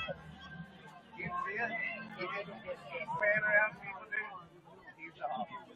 You see it? He didn't fan around people, dude. He's off.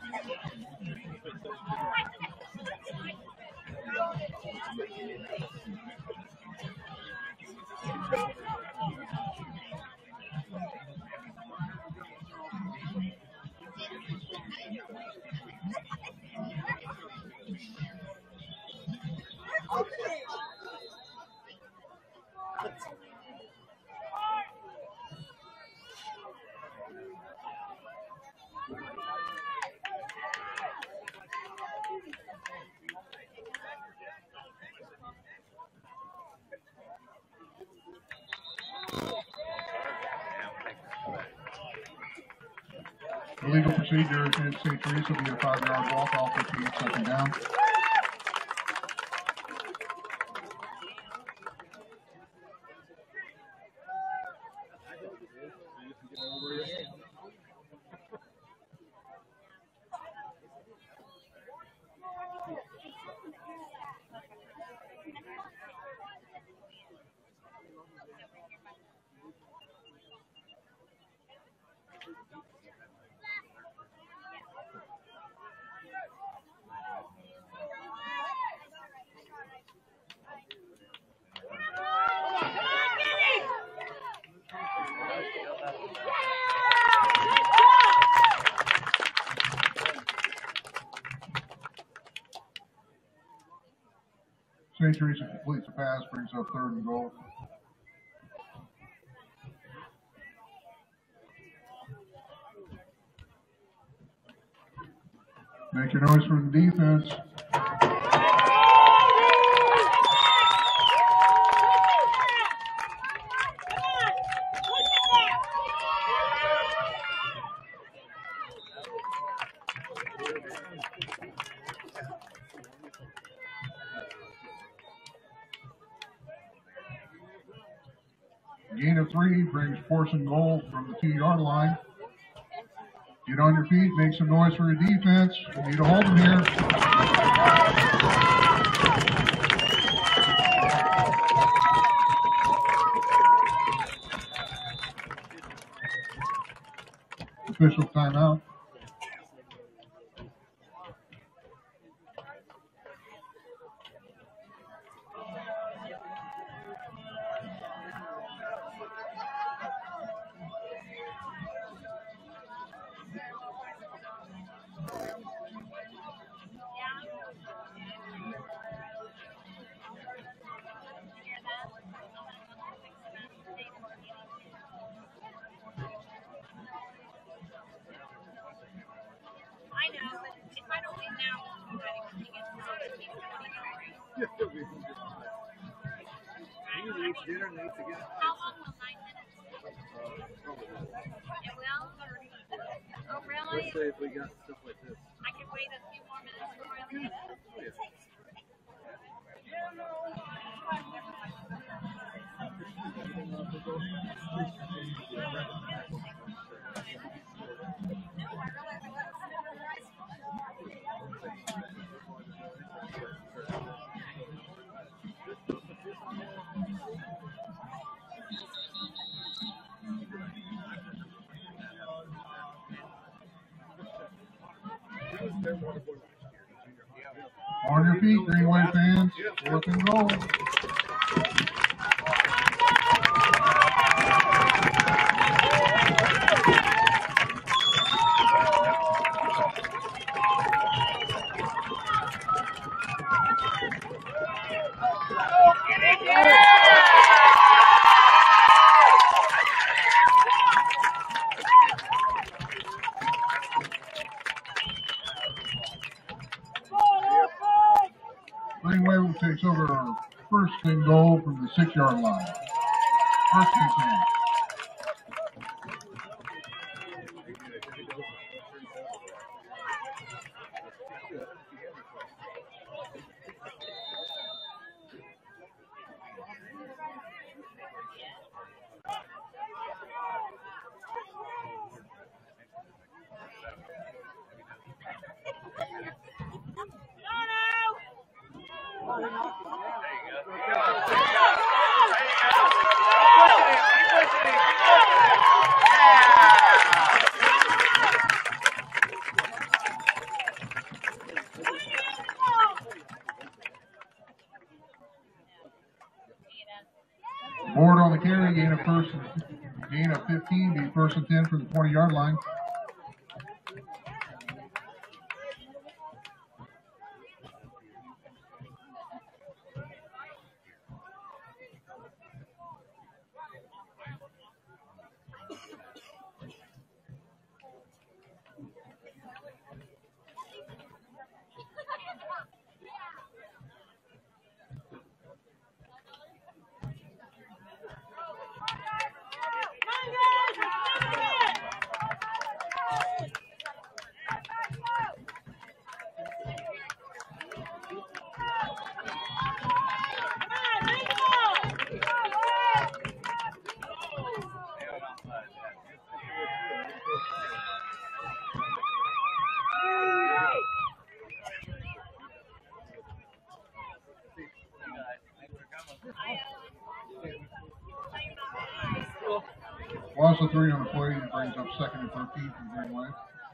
The legal procedure at Saint Teresa will be a five-yard walk off fifteen second down. Saint Teresa completes the pass, brings up third and goal. Make your noise for the defense. Gain of three brings fourth and goal from the two-yard line. Get on your feet, make some noise for your defense. We need to hold them here. Official timeout. Let's say if we got stuff like this. I can wait a few more minutes before I leave. On your feet, Greenway fans. Fourth and goal. Greenway takes over first and goal from the six-yard line. First and ten. There you go. There you go. There you go. Keep pushing him. Keep pushing a first gain of fifteen, be first and ten for the twenty-yard line. Loss of three on the play, and brings up second and thirteen for the Green Wave.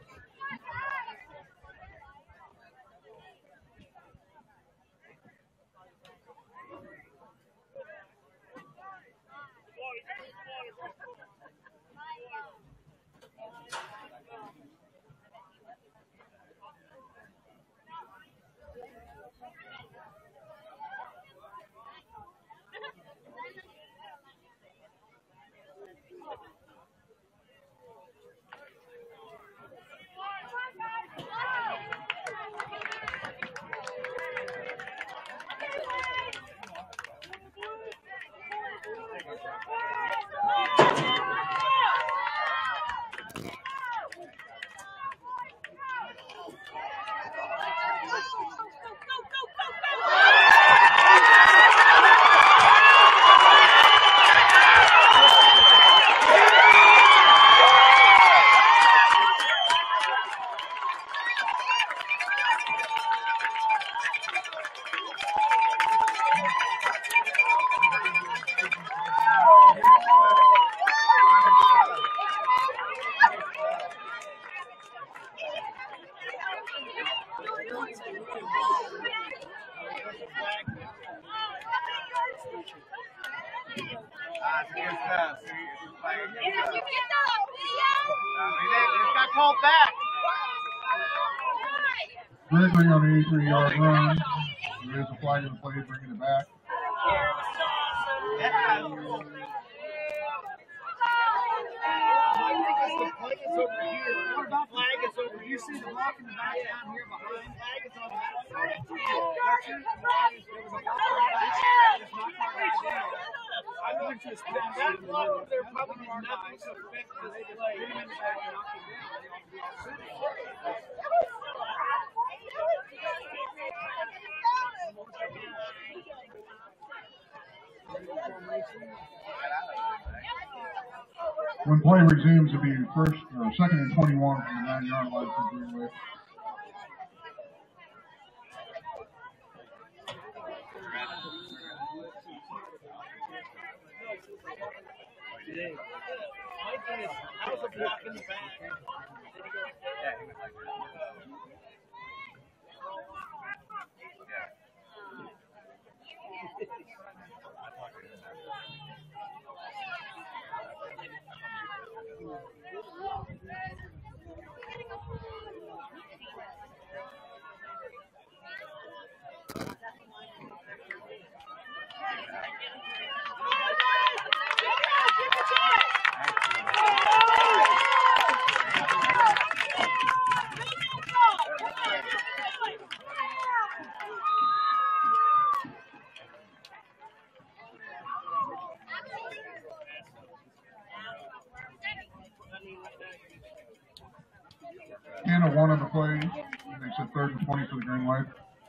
Gregory on the eighty-three yard run. There's a flag in the play, bringing it back. Flag is over here. You see the block in the back down here behind. Flag is on that side. I'm going to spend that block over there. Probably did nothing to affect this play. When play resumes, it'll be first or second and twenty-one from the nine yard line for Green Wave. How's the block in the back? And a one on the play. Makes it third and twenty for the Green Wave.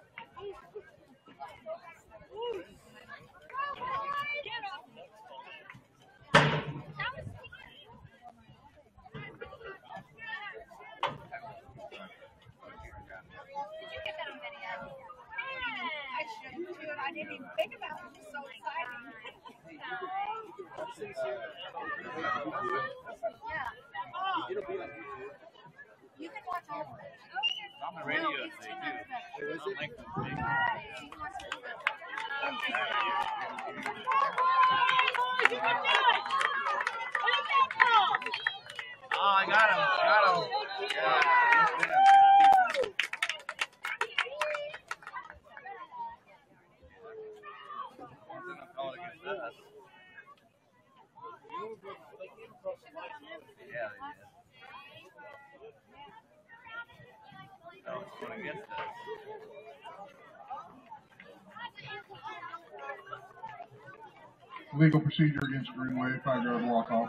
I didn't even think about it. It's so exciting. Yeah. You can watch all of it. On the radio, No, they it's do. too much better. Is it? Like the thing. You can watch it. You can do it. I got him. Got him. Yeah. Yeah, they did. Oh, it's going against us. Legal procedure against Greenway, five-yard walk-off.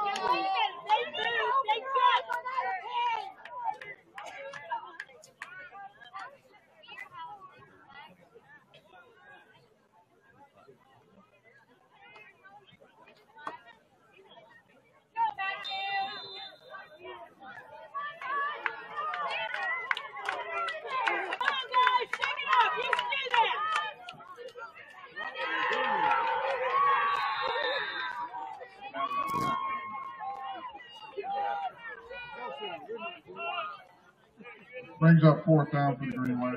Brings up fourth down for the Greenway.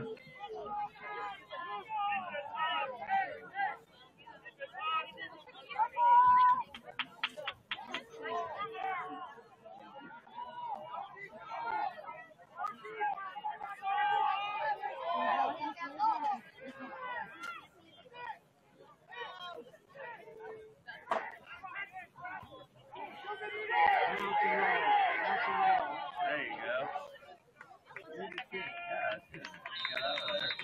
There you go. Yeah, that's good. Get out of there.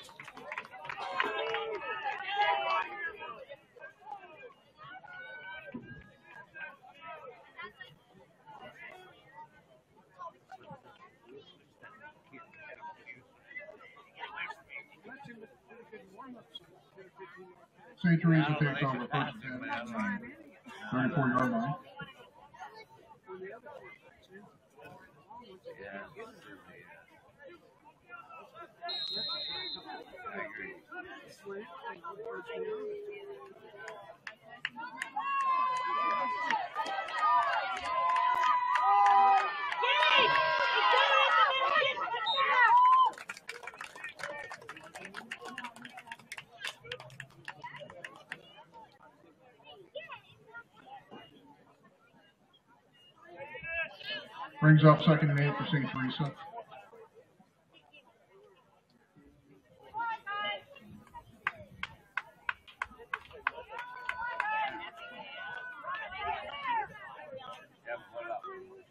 Saint Teresa takes over first and ten, thirty-four yard line. Yeah. I agree. Brings up second and eight for Saint Teresa. Yeah, put it up.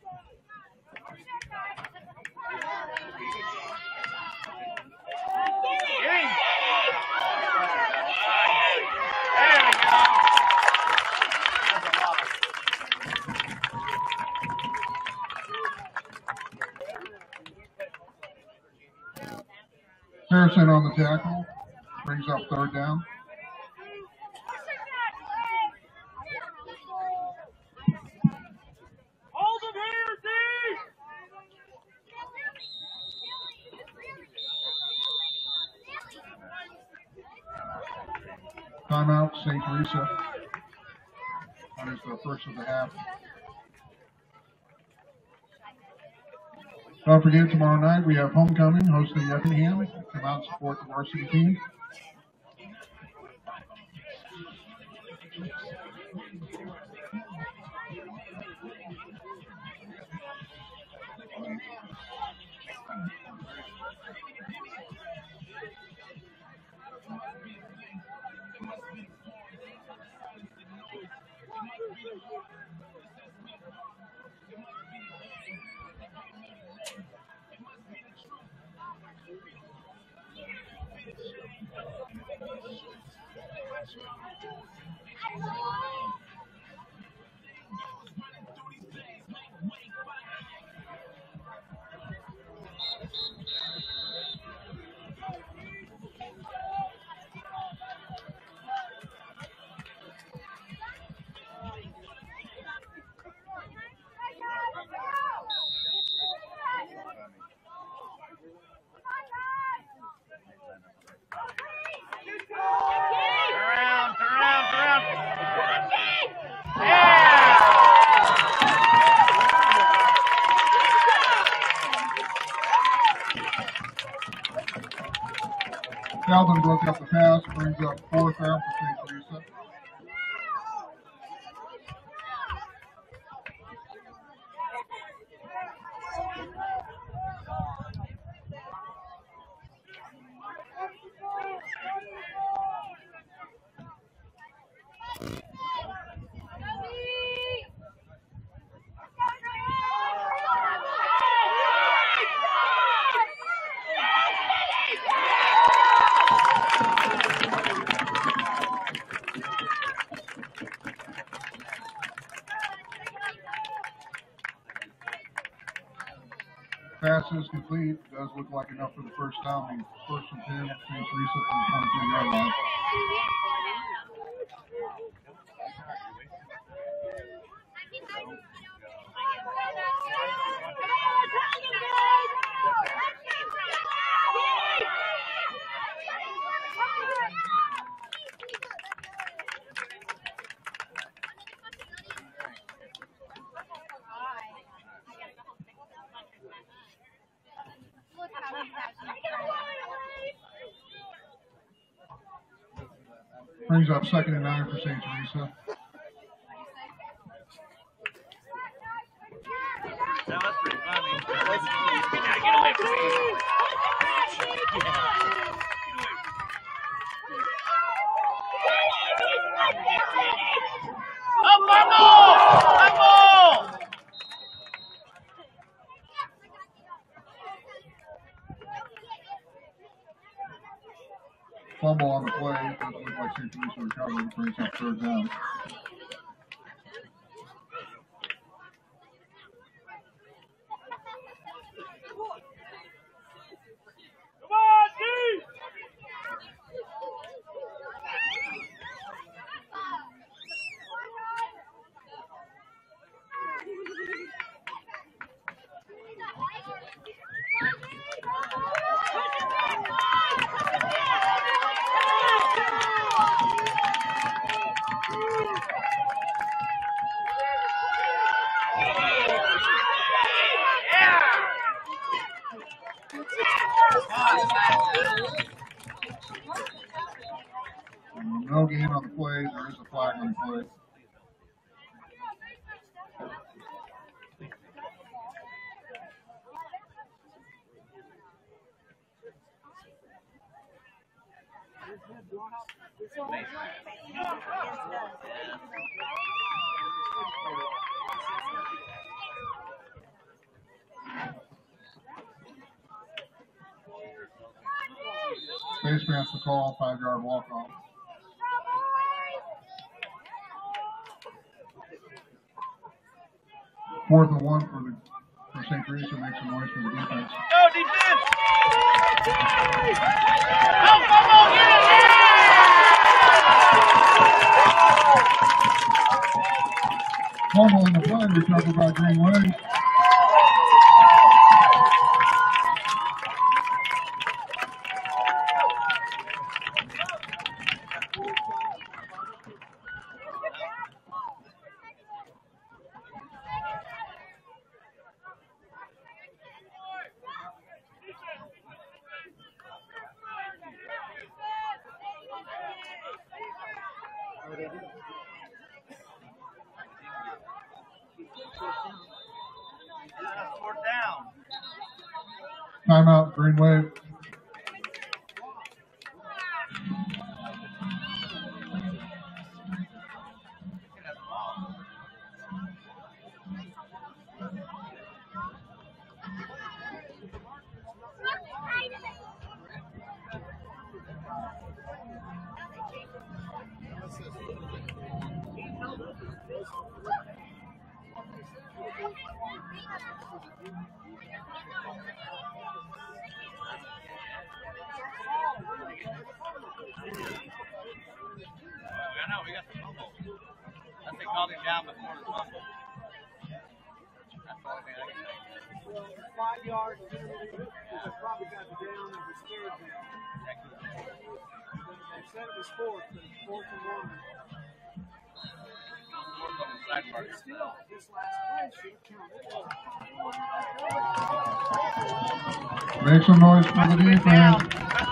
There we go. That's a loss. Harrison on the tackle. Brings up third down. Hold him here, Steve! Timeout, Saint Teresa. That is the first of the half. Don't forget, tomorrow night we have homecoming hosting Effingham. Come out and support the varsity team. Turn around, turn around, turn around. Yeah! Calvin broke up the pass, brings up fourth down for Saint Teresa. Pass is complete. Does look like enough for the first down. First and ten, Saint Teresa from the twenty-three yard line. Brings up second and nine for Saint Teresa. That was pretty funny. Yeah, get away from me. Oh, fumble! Fumble! Fumble on the play. Doesn't look like Saint Teresa recovered. Brings up third down. No gain on the play. There is a flag on the play. Spaceman has to call, five yard walk off. Fourth and one for the for Saint Teresa. Makes some noise for the defense. Go defense! Go fumble! Get it! Fumble in the play, recovered by Greenway. Fourth down. Timeout, Greenway. I know, we got the fumble. I think called him down before the fumble. That's all I think I can say. Well, five yards, they probably got the down and was scared down. They said it was fourth, but it's fourth and one. Fourth on the side part. But still, this last play should count. Make some noise for the defense.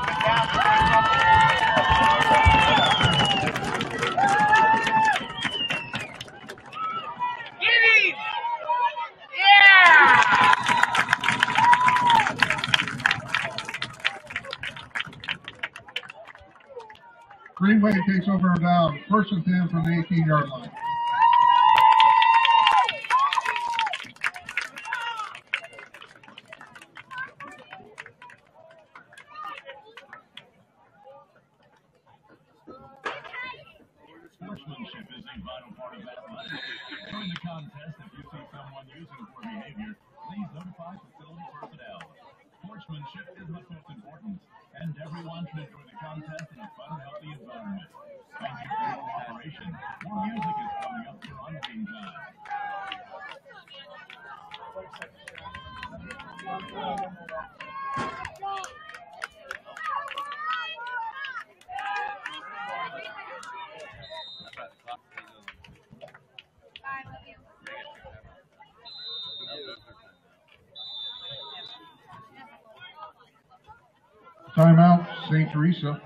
Greenway takes over and down. First and ten from the eighteen yard line. Sportsmanship is a vital part of athletics. During the contest, if you see someone using poor behavior, please notify facility personnel. Sportsmanship is what's most important, and everyone should enjoy the contest in a fun, healthy environment. Thank you for your cooperation. More music is coming up here on Game Time. Timeout, Saint Teresa.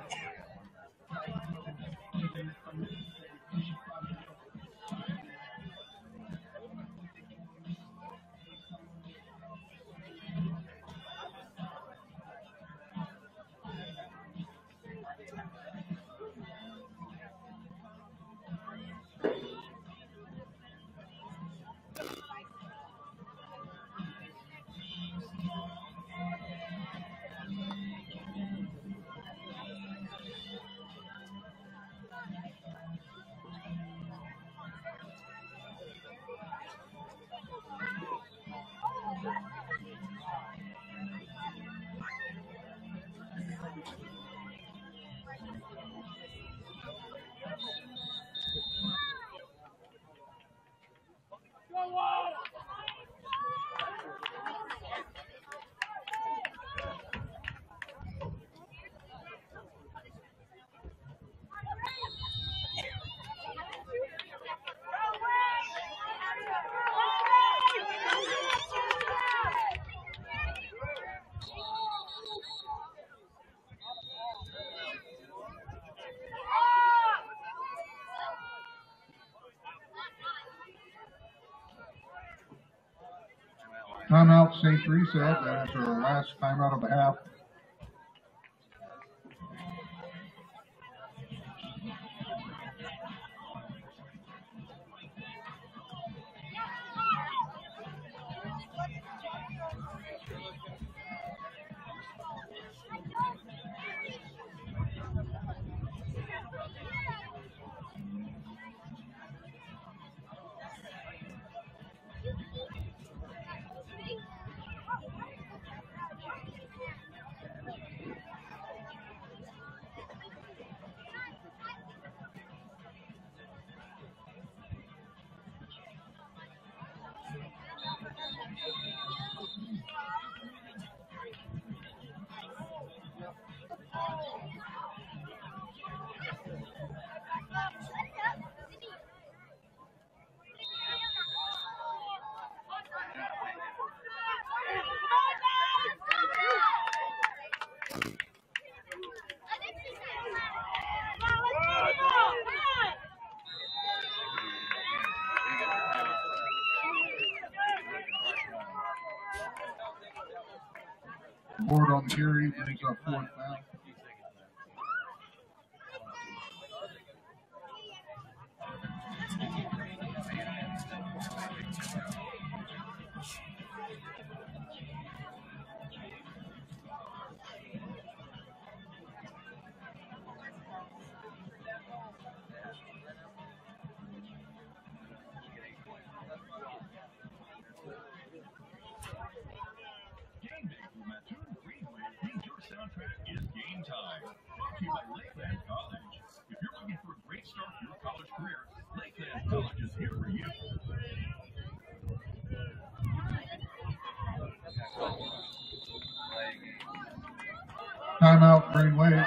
Timeout, Saint Teresa. That is our last timeout of the half. Board on the carry brings up fourth down. Soundtrack is Game Time. Brought to you by Lakeland College. If you're looking for a great start to your college career, Lakeland College is here for you. Timeout, Green Wave.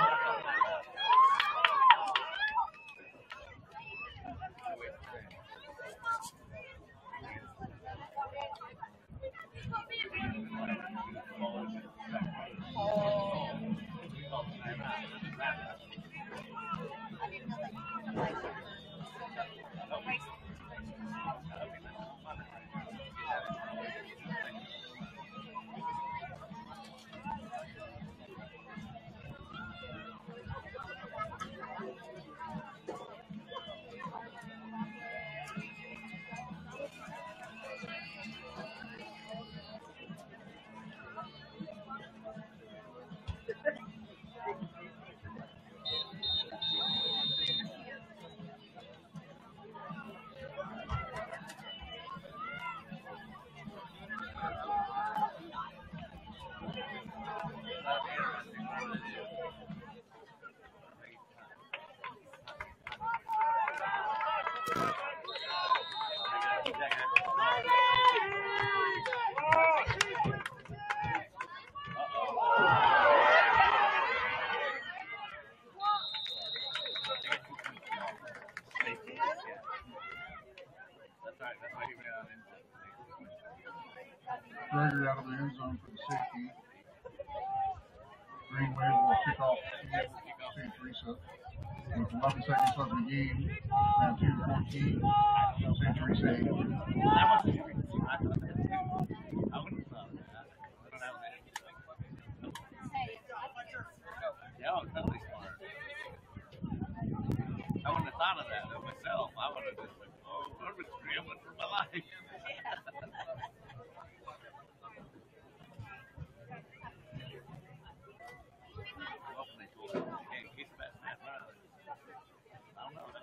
the end zone for the safety. Greenway will kick off Saint Teresa. With eleven seconds left in the game, round two fourteen, Saint Teresa eight. Yeah, I was totally smart. I wouldn't have thought of that of myself. I would have just been, oh, I've been scrambling for my life. Hopefully, they can't keep that snap run. I don't know.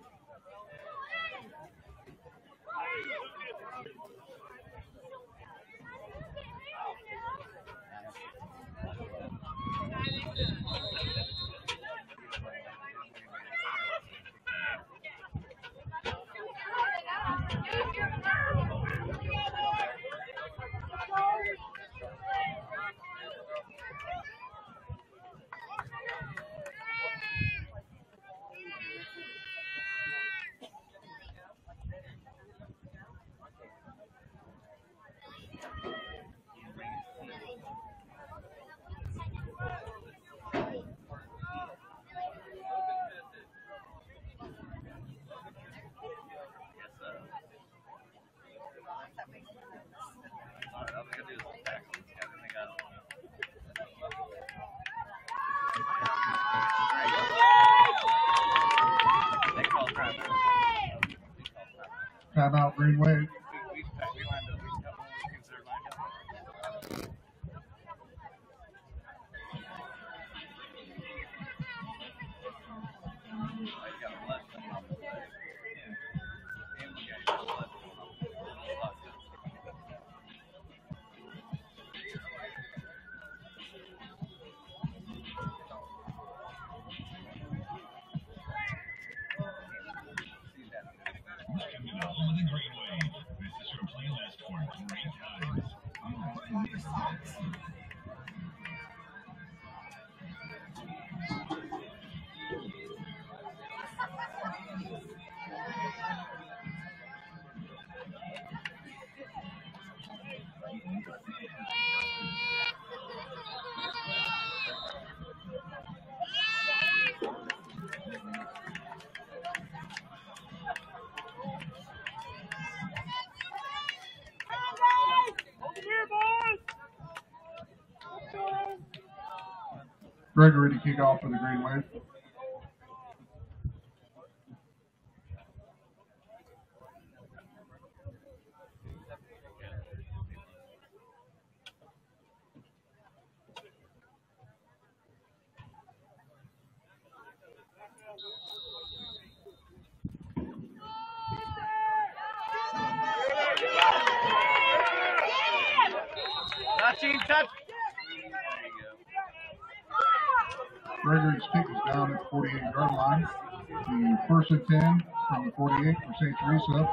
Timeout Greenway. Gregory to kick off for the Greenway. Touching, touch. Gregory's kick is down at the forty-eight yard line. The first and ten from the forty-eight for Saint Teresa.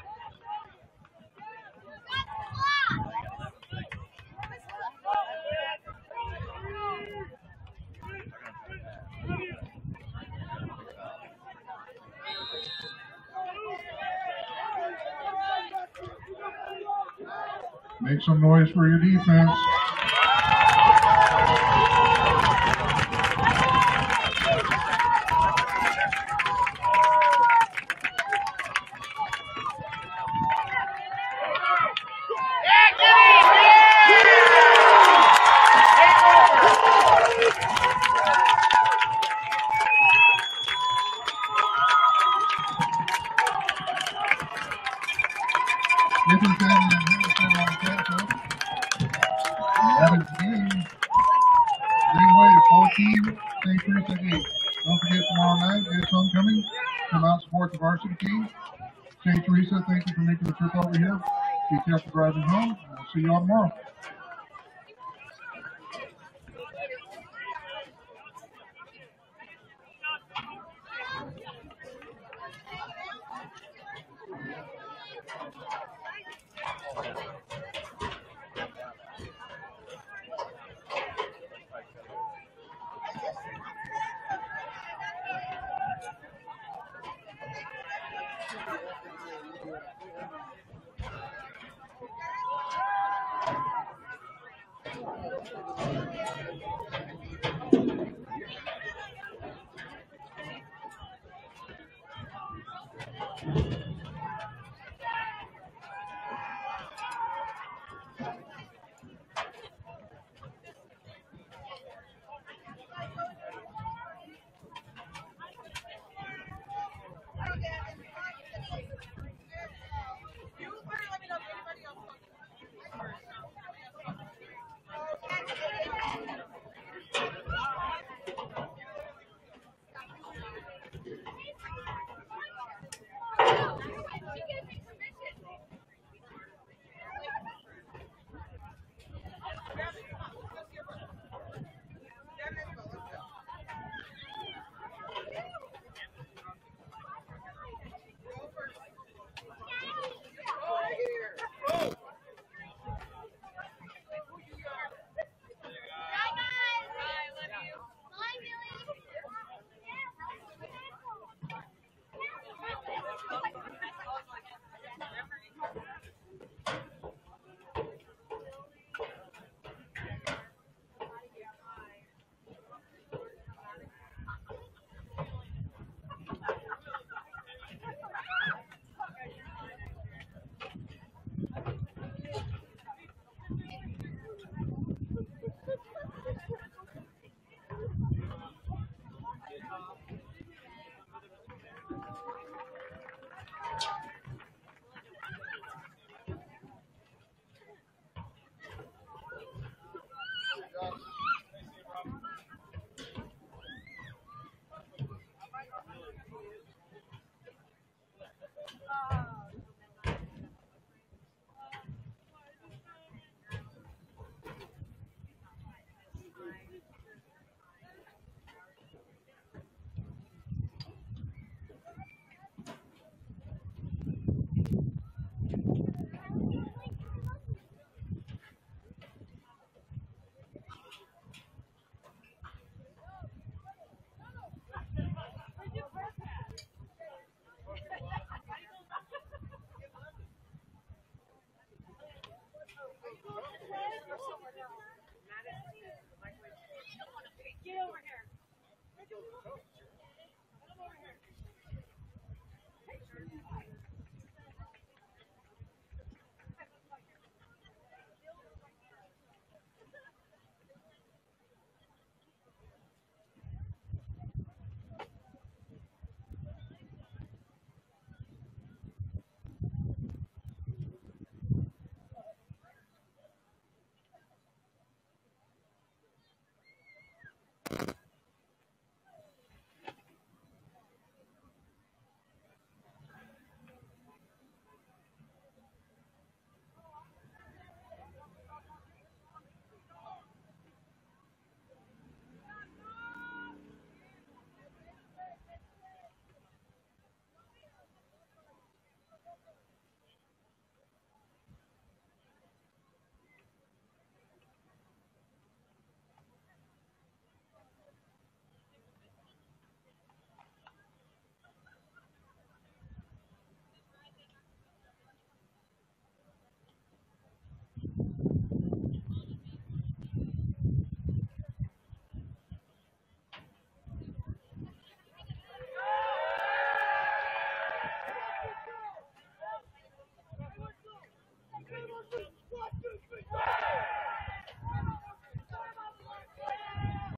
Make some noise for your defense. Saint Teresa eight. Don't forget tomorrow night, it's homecoming. Come out and support the varsity team. Saint Teresa, thank you for making the trip over here. Be careful driving home. We'll see you all tomorrow. Get over here.